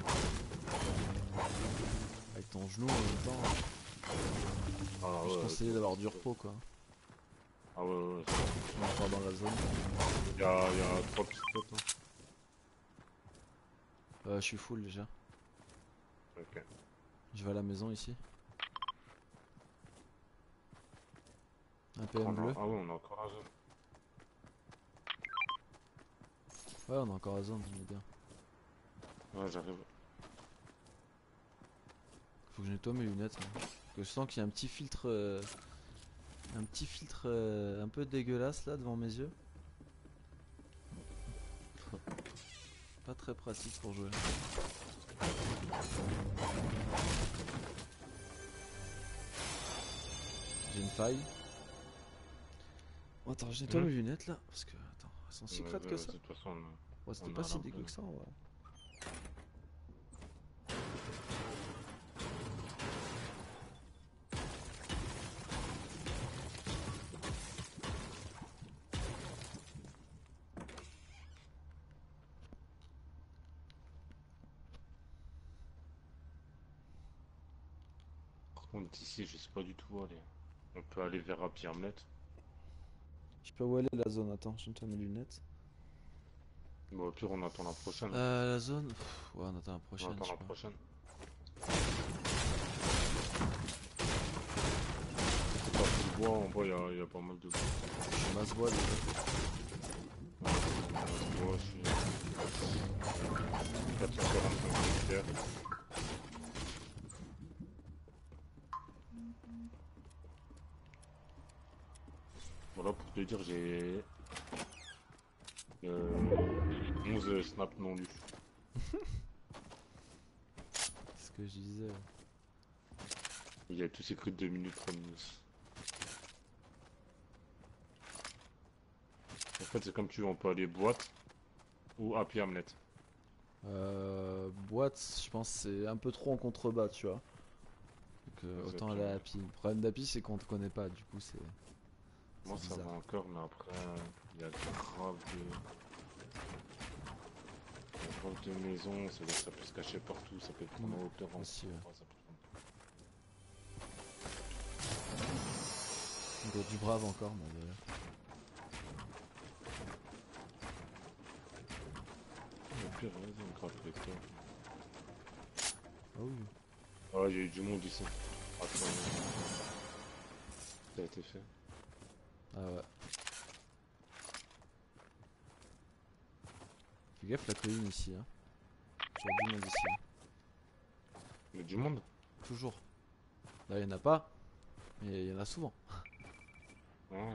[SPEAKER 1] Avec ton genou en même temps,
[SPEAKER 4] Ah
[SPEAKER 1] je
[SPEAKER 4] ouais,
[SPEAKER 1] conseillais
[SPEAKER 4] c'est-
[SPEAKER 1] d'avoir du
[SPEAKER 4] c'est-
[SPEAKER 1] repos quoi.
[SPEAKER 4] Ah ouais, ouais, ouais.
[SPEAKER 1] On est encore dans la zone.
[SPEAKER 4] Il y a, il y a trois petits spots. Hein.
[SPEAKER 1] Euh, je suis full déjà.
[SPEAKER 4] Ok.
[SPEAKER 1] Je vais à la maison ici. Un
[SPEAKER 4] On
[SPEAKER 1] P M
[SPEAKER 4] a-
[SPEAKER 1] bleu.
[SPEAKER 4] Ah ouais, on a encore la zone.
[SPEAKER 1] Ouais, on a encore la zone, on est bien.
[SPEAKER 4] Ouais, j'arrive.
[SPEAKER 1] Faut que je nettoie mes lunettes. Hein. Parce que je sens qu'il y a un petit filtre. euh, Un petit filtre euh, un peu dégueulasse là devant mes yeux. Pas très pratique pour jouer. J'ai une faille. Oh, attends, je nettoie
[SPEAKER 4] Mhm.
[SPEAKER 1] mes lunettes là. Parce que, attends, elles sont si
[SPEAKER 4] Ouais,
[SPEAKER 1] crades
[SPEAKER 4] ouais,
[SPEAKER 1] que
[SPEAKER 4] ouais,
[SPEAKER 1] ça.
[SPEAKER 4] de toute façon, on-
[SPEAKER 1] Ouais, c'était
[SPEAKER 4] on
[SPEAKER 1] pas
[SPEAKER 4] a
[SPEAKER 1] si
[SPEAKER 4] la
[SPEAKER 1] dégueu
[SPEAKER 4] bonne.
[SPEAKER 1] que ça, ouais.
[SPEAKER 4] Par contre, d'ici, je sais pas du tout où aller. On peut aller vers Happy Hamlet.
[SPEAKER 1] Je sais pas où aller la zone, attends, je nettoie mes lunettes.
[SPEAKER 4] Bon, au pire, on attend la prochaine.
[SPEAKER 1] Euh, la zone. Pff, ouais, on attend la
[SPEAKER 4] on
[SPEAKER 1] prochaine,
[SPEAKER 4] attend
[SPEAKER 1] je sais
[SPEAKER 4] la
[SPEAKER 1] pas.
[SPEAKER 4] prochaine. C'est pas pour le bois, en bois, il y a, il y a pas mal de bois.
[SPEAKER 1] Je suis masse bois déjà.
[SPEAKER 4] Moi, je suis quatre cent quarante-cinq hectares. Voilà, pour te dire, j'ai euh, onze snaps non lus.
[SPEAKER 1] C'est ce que je disais. Ouais.
[SPEAKER 4] Il y a tous écrit deux minutes, trois minutes. En fait, c'est comme tu veux, on peut aller boîte ou Happy Hamlet.
[SPEAKER 1] Euh, boîte, je pense c'est un peu trop en contrebas, tu vois. Donc euh,
[SPEAKER 4] Ouais, c'est
[SPEAKER 1] autant
[SPEAKER 4] bien,
[SPEAKER 1] aller à
[SPEAKER 4] ouais.
[SPEAKER 1] Happy. Le problème d'Happy c'est qu'on te connaît pas, du coup c'est
[SPEAKER 4] Moi,
[SPEAKER 1] c'est
[SPEAKER 4] ça va
[SPEAKER 1] bizarre.
[SPEAKER 4] encore, mais après, il y a grave de... il y a grave de maisons, ça, ça peut se cacher partout, ça peut prendre en hauteur, en
[SPEAKER 1] Aussi, ouais.
[SPEAKER 4] ça peut prendre-
[SPEAKER 1] Donc, du brave encore, mais d'ailleurs.
[SPEAKER 4] Au pire, vas-y, on gratte avec toi.
[SPEAKER 1] Ah oui.
[SPEAKER 4] Ah, il y a eu du monde ici. Attends, ça a été fait.
[SPEAKER 1] Ah ouais. Fais gaffe la colline ici, hein. Toujours du monde ici. Hein.
[SPEAKER 4] Mais du monde?
[SPEAKER 1] Toujours. Là il y en a pas, mais il y en a souvent.
[SPEAKER 4] Ouais.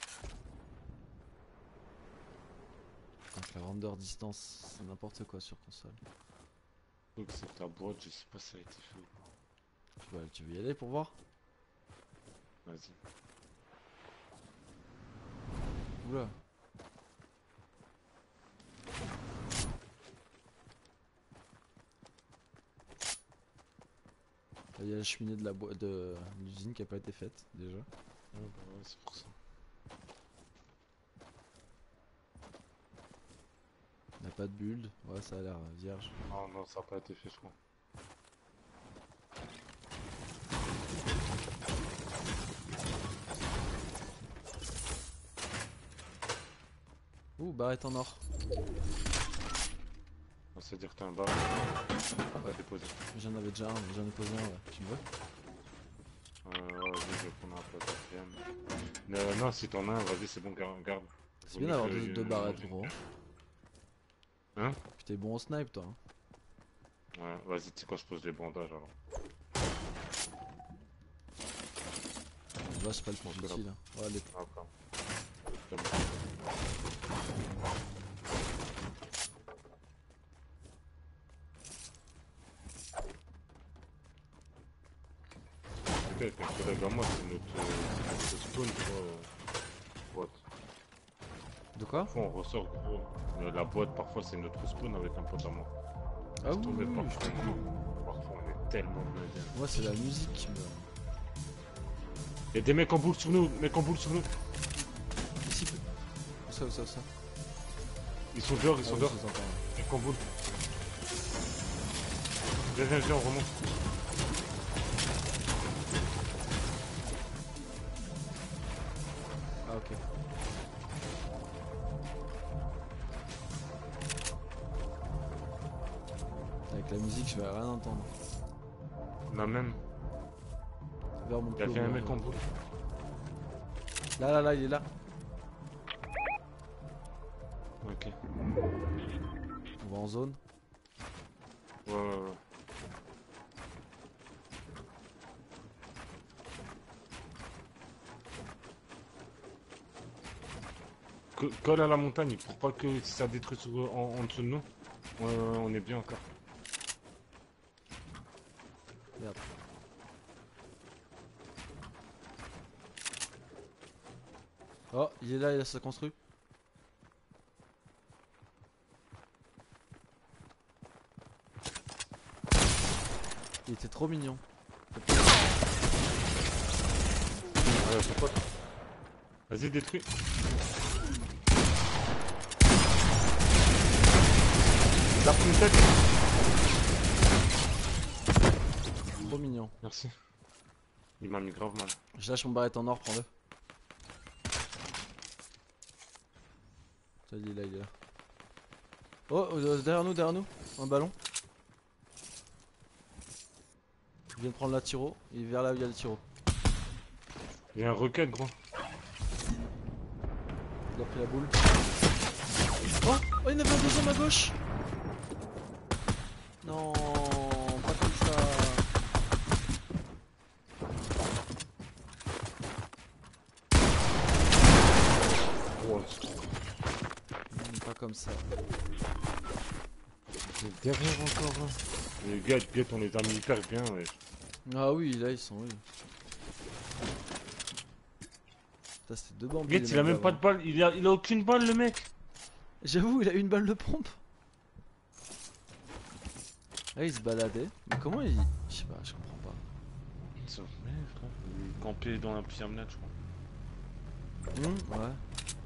[SPEAKER 1] Donc la render distance, c'est n'importe quoi sur console.
[SPEAKER 4] Donc c'est ta boîte, je sais pas si ça a été fait ou pas.
[SPEAKER 1] Tu, vas, tu veux y aller pour voir?
[SPEAKER 4] Vas-y.
[SPEAKER 1] Oula. Il y a la cheminée de la boîte de l'usine qui a pas été faite déjà.
[SPEAKER 4] Ouais, bah ouais, c'est pour ça.
[SPEAKER 1] Il n'y a pas de build. Ouais, ça a l'air vierge.
[SPEAKER 4] Ah non, ça a pas été fait, je crois.
[SPEAKER 1] Ouh, barrette en or.
[SPEAKER 4] Ah, c'est-à-dire que t'as un bar. Ah, bah déposé.
[SPEAKER 1] J'en avais déjà un, j'en ai posé un, ouais. Tu me veux?
[SPEAKER 4] Euh, ouais, vas-y, je vais prendre un peu de quatrième. Euh, non, si t'en as un, vas-y, c'est bon, garde. garde.
[SPEAKER 1] C'est bien d'avoir deux, deux barrettes, gros.
[SPEAKER 4] Hein?
[SPEAKER 1] Puis t'es bon au snipe, toi. Hein.
[SPEAKER 4] Ouais, vas-y, tu sais quoi, je pose les bandages alors.
[SPEAKER 1] Là, c'est pas le plus utile. Hein. Ouais, allez.
[SPEAKER 4] Ah, ok. C'est bon. Peut-être qu'un collègue à moi, c'est notre, euh, c'est notre spawn, tu vois. euh, boîte.
[SPEAKER 1] De quoi?
[SPEAKER 4] Parfois, on ressort, gros. Euh, la boîte, parfois, c'est notre spawn avec un pote à moi.
[SPEAKER 1] Ah oui,
[SPEAKER 4] Tombé
[SPEAKER 1] oui,
[SPEAKER 4] par-
[SPEAKER 1] je comprends.
[SPEAKER 4] Parfois, on est tellement blindés.
[SPEAKER 1] Moi, c'est la musique qui me...
[SPEAKER 4] Y'a des mecs en boule sur nous, mecs en boule sur nous.
[SPEAKER 1] Ici, où ça, où ça, où ça?
[SPEAKER 4] Ils sont dehors, ils sont
[SPEAKER 1] Ah oui,
[SPEAKER 4] dehors.
[SPEAKER 1] je les entends.
[SPEAKER 4] Mecs en boule. Viens, viens, viens, on remonte.
[SPEAKER 1] Ah, ok. Avec la musique, je vais rien entendre.
[SPEAKER 4] Là même,
[SPEAKER 1] Vers mon
[SPEAKER 4] il y avait
[SPEAKER 1] clos,
[SPEAKER 4] un
[SPEAKER 1] moi,
[SPEAKER 4] mec
[SPEAKER 1] je-
[SPEAKER 4] en boule.
[SPEAKER 1] Là, là, là, il est là.
[SPEAKER 4] Ok.
[SPEAKER 1] On va en zone.
[SPEAKER 4] Ouais, ouais, ouais. Co- Colle à la montagne pour pas que si ça détruit sur- en, en dessous de nous. Ouais, ouais, ouais, on est bien encore.
[SPEAKER 1] Merde. Oh, il est là, il a ça construit. Il était trop mignon.
[SPEAKER 4] Ouais, c'est pote. Vas-y, détruis. Il a pris une tête.
[SPEAKER 1] Trop mignon.
[SPEAKER 4] Merci. Il m'a mis grave mal.
[SPEAKER 1] Je lâche mon barrette en or, prends-le. Ça, il est là, il est là. Oh, euh, derrière nous, derrière nous. Un ballon. Il vient de prendre la tiro. Il est vers là où il y a le tiro.
[SPEAKER 4] Il y a un roquette, gros.
[SPEAKER 1] Il a pris la boule. Oh, oh, il y en avait un deuxième à gauche. Non, pas comme ça.
[SPEAKER 4] Oh,
[SPEAKER 1] Hmm, Pas comme ça.
[SPEAKER 4] c'est derrière encore. Hein. Les gars, gars, on les a mis hyper bien, ouais.
[SPEAKER 1] Ah oui, là ils sont, oui. Putain, c'était deux bambins.
[SPEAKER 4] Gate, il a même pas de balle, il a, il a aucune balle, le mec.
[SPEAKER 1] J'avoue, il a une balle de pompe. Ah, il se baladait. Mais comment il. Je sais pas, je comprends pas.
[SPEAKER 4] Ça, mais frère, il est campé dans la pyramide, je crois.
[SPEAKER 1] Hmm, ouais.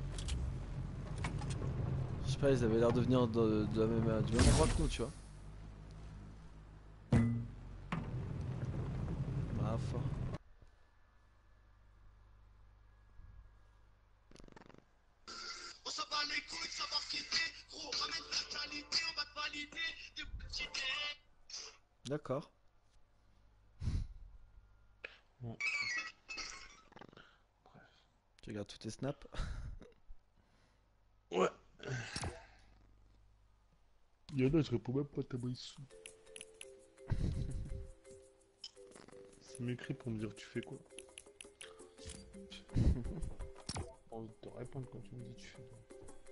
[SPEAKER 1] Je sais pas, ils avaient l'air de venir de, de la même, du même endroit que nous, tu vois. Ma foi.
[SPEAKER 5] On s'en bat les couilles, savoir ce qu'il fait. Gros, ramène ta qualité, on va te valider. Des petits dés.
[SPEAKER 1] D'accord.
[SPEAKER 4] Bon.
[SPEAKER 1] Tu regardes tous tes snaps.
[SPEAKER 4] Ouais. Il y en a, je réponds même pas tellement ils sont. C'est m'écrit pour me dire tu fais quoi. J'ai envie de te répondre quand tu me dis tu fais quoi.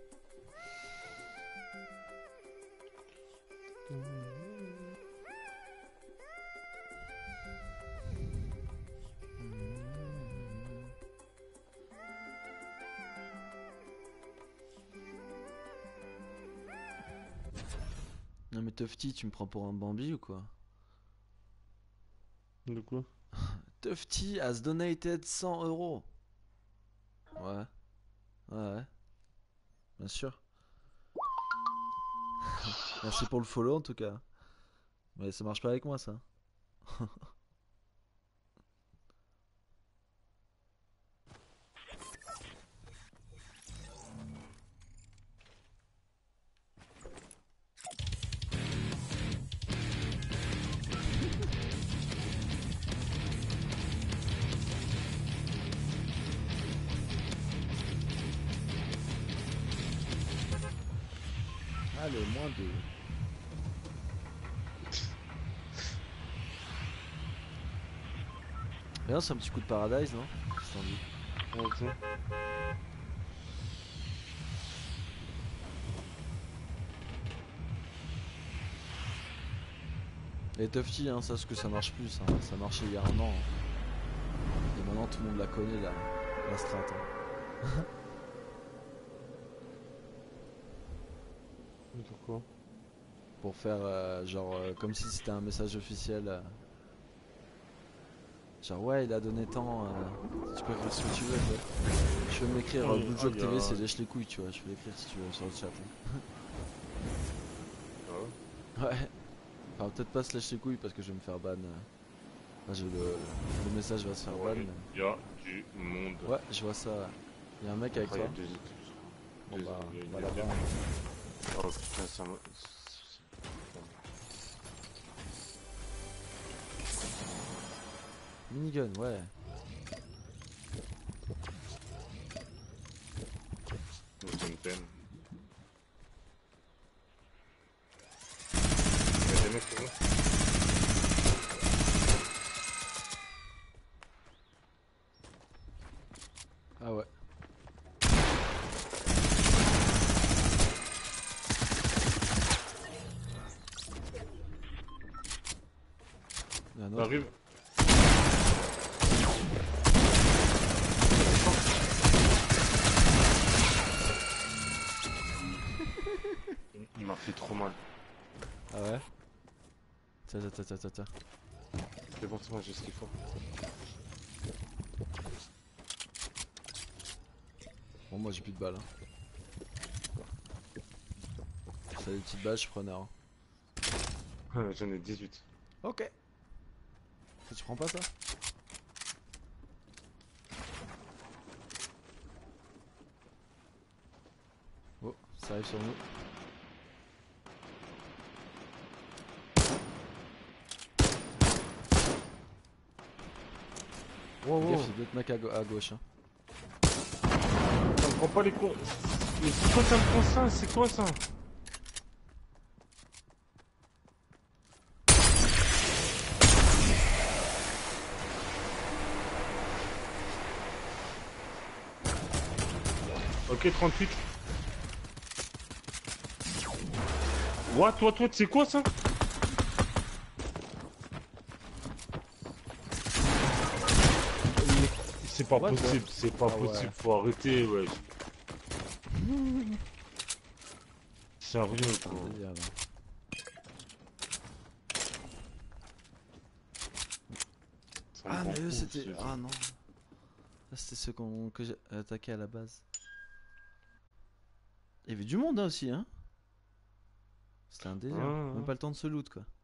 [SPEAKER 1] Non mais Tufty, tu me prends pour un Bambi ou quoi?
[SPEAKER 4] De quoi?
[SPEAKER 1] Tufty has donated cent euros. Ouais. Ouais, ouais. Bien sûr. Merci pour le follow en tout cas. Mais ça marche pas avec moi ça. Allez, moins deux. Viens, c'est un petit coup de paradise, non? Qu'est-ce que t'en dis?
[SPEAKER 4] Vas-y.
[SPEAKER 1] Et Tufty, hein, sache que ça marche plus, hein. Ça marchait il y a un an, hein. Et maintenant tout le monde la connaît, la, la strat. Hein.
[SPEAKER 4] Mais pourquoi?
[SPEAKER 1] Pour faire euh, genre euh, comme si c'était un message officiel. euh. Genre ouais, il a donné tant, euh, tu peux écrire ce que tu veux. Tu vois. Je peux m'écrire
[SPEAKER 4] Oh,
[SPEAKER 1] euh, Blue Joke
[SPEAKER 4] aïe,
[SPEAKER 1] T V,
[SPEAKER 4] aïe.
[SPEAKER 1] c'est lèche les couilles, tu vois. Je peux l'écrire si tu veux sur le chat. Hein.
[SPEAKER 4] Ah ouais.
[SPEAKER 1] Ouais. Enfin, peut-être pas se lèche les couilles parce que je vais me faire ban. euh. Enfin, je- le, le message va se faire ban.
[SPEAKER 4] Ouais,
[SPEAKER 1] mais-
[SPEAKER 4] il y a du monde.
[SPEAKER 1] Ouais, je vois ça. ouais. Il y a un mec avec
[SPEAKER 4] Après, il y
[SPEAKER 1] toi.
[SPEAKER 4] a deux équipes.
[SPEAKER 1] Bon
[SPEAKER 4] Deux-
[SPEAKER 1] bah,
[SPEAKER 4] il y a- il y
[SPEAKER 1] bah
[SPEAKER 4] a
[SPEAKER 1] là-bas.
[SPEAKER 4] deux- Oh putain, ça me.
[SPEAKER 1] Minigun, ouais.
[SPEAKER 4] C'est une peine. Il y a des mecs pour moi.
[SPEAKER 1] Ah ouais. Il y en a un
[SPEAKER 4] Ça
[SPEAKER 1] autre.
[SPEAKER 4] arrive. Il- Il m'a fait trop mal.
[SPEAKER 1] Ah ouais. Tiens, tiens, tiens, tiens, tiens.
[SPEAKER 4] C'est bon, c'est moi, j'ai ce qu'il faut.
[SPEAKER 1] Bon, moi j'ai plus de balles. Hein. Si t'as des petites balles, je prenais. Hein.
[SPEAKER 4] Euh, J'en ai dix-huit.
[SPEAKER 1] Ok. Ça, tu prends pas ça? Oh, ça arrive sur nous.
[SPEAKER 4] Wow,
[SPEAKER 1] Fais
[SPEAKER 4] wow.
[SPEAKER 1] gaffe, il y a d'autres mecs à, ga- à gauche. Hein.
[SPEAKER 4] Ça me prend pas les cours. Mais pourquoi ça me prend ça? C'est quoi ça? Ok, trente-huit. What, what, what, c'est quoi ça? Mais c'est pas
[SPEAKER 1] What the-
[SPEAKER 4] possible, c'est pas
[SPEAKER 1] Ah ouais.
[SPEAKER 4] possible, faut arrêter, ouais. Sérieux,
[SPEAKER 1] Putain,
[SPEAKER 4] quoi.
[SPEAKER 1] délire, là.
[SPEAKER 4] Ça me
[SPEAKER 1] Ah,
[SPEAKER 4] rend
[SPEAKER 1] mais eux
[SPEAKER 4] ouf,
[SPEAKER 1] c'était.
[SPEAKER 4] ce jeu.
[SPEAKER 1] Ah non. Ça c'était ceux qu'on que j'ai attaqué à la base. Il y avait du monde hein, aussi, hein. C'était un délire.
[SPEAKER 4] Ah,
[SPEAKER 1] Même
[SPEAKER 4] ah.
[SPEAKER 1] pas le temps de se loot quoi.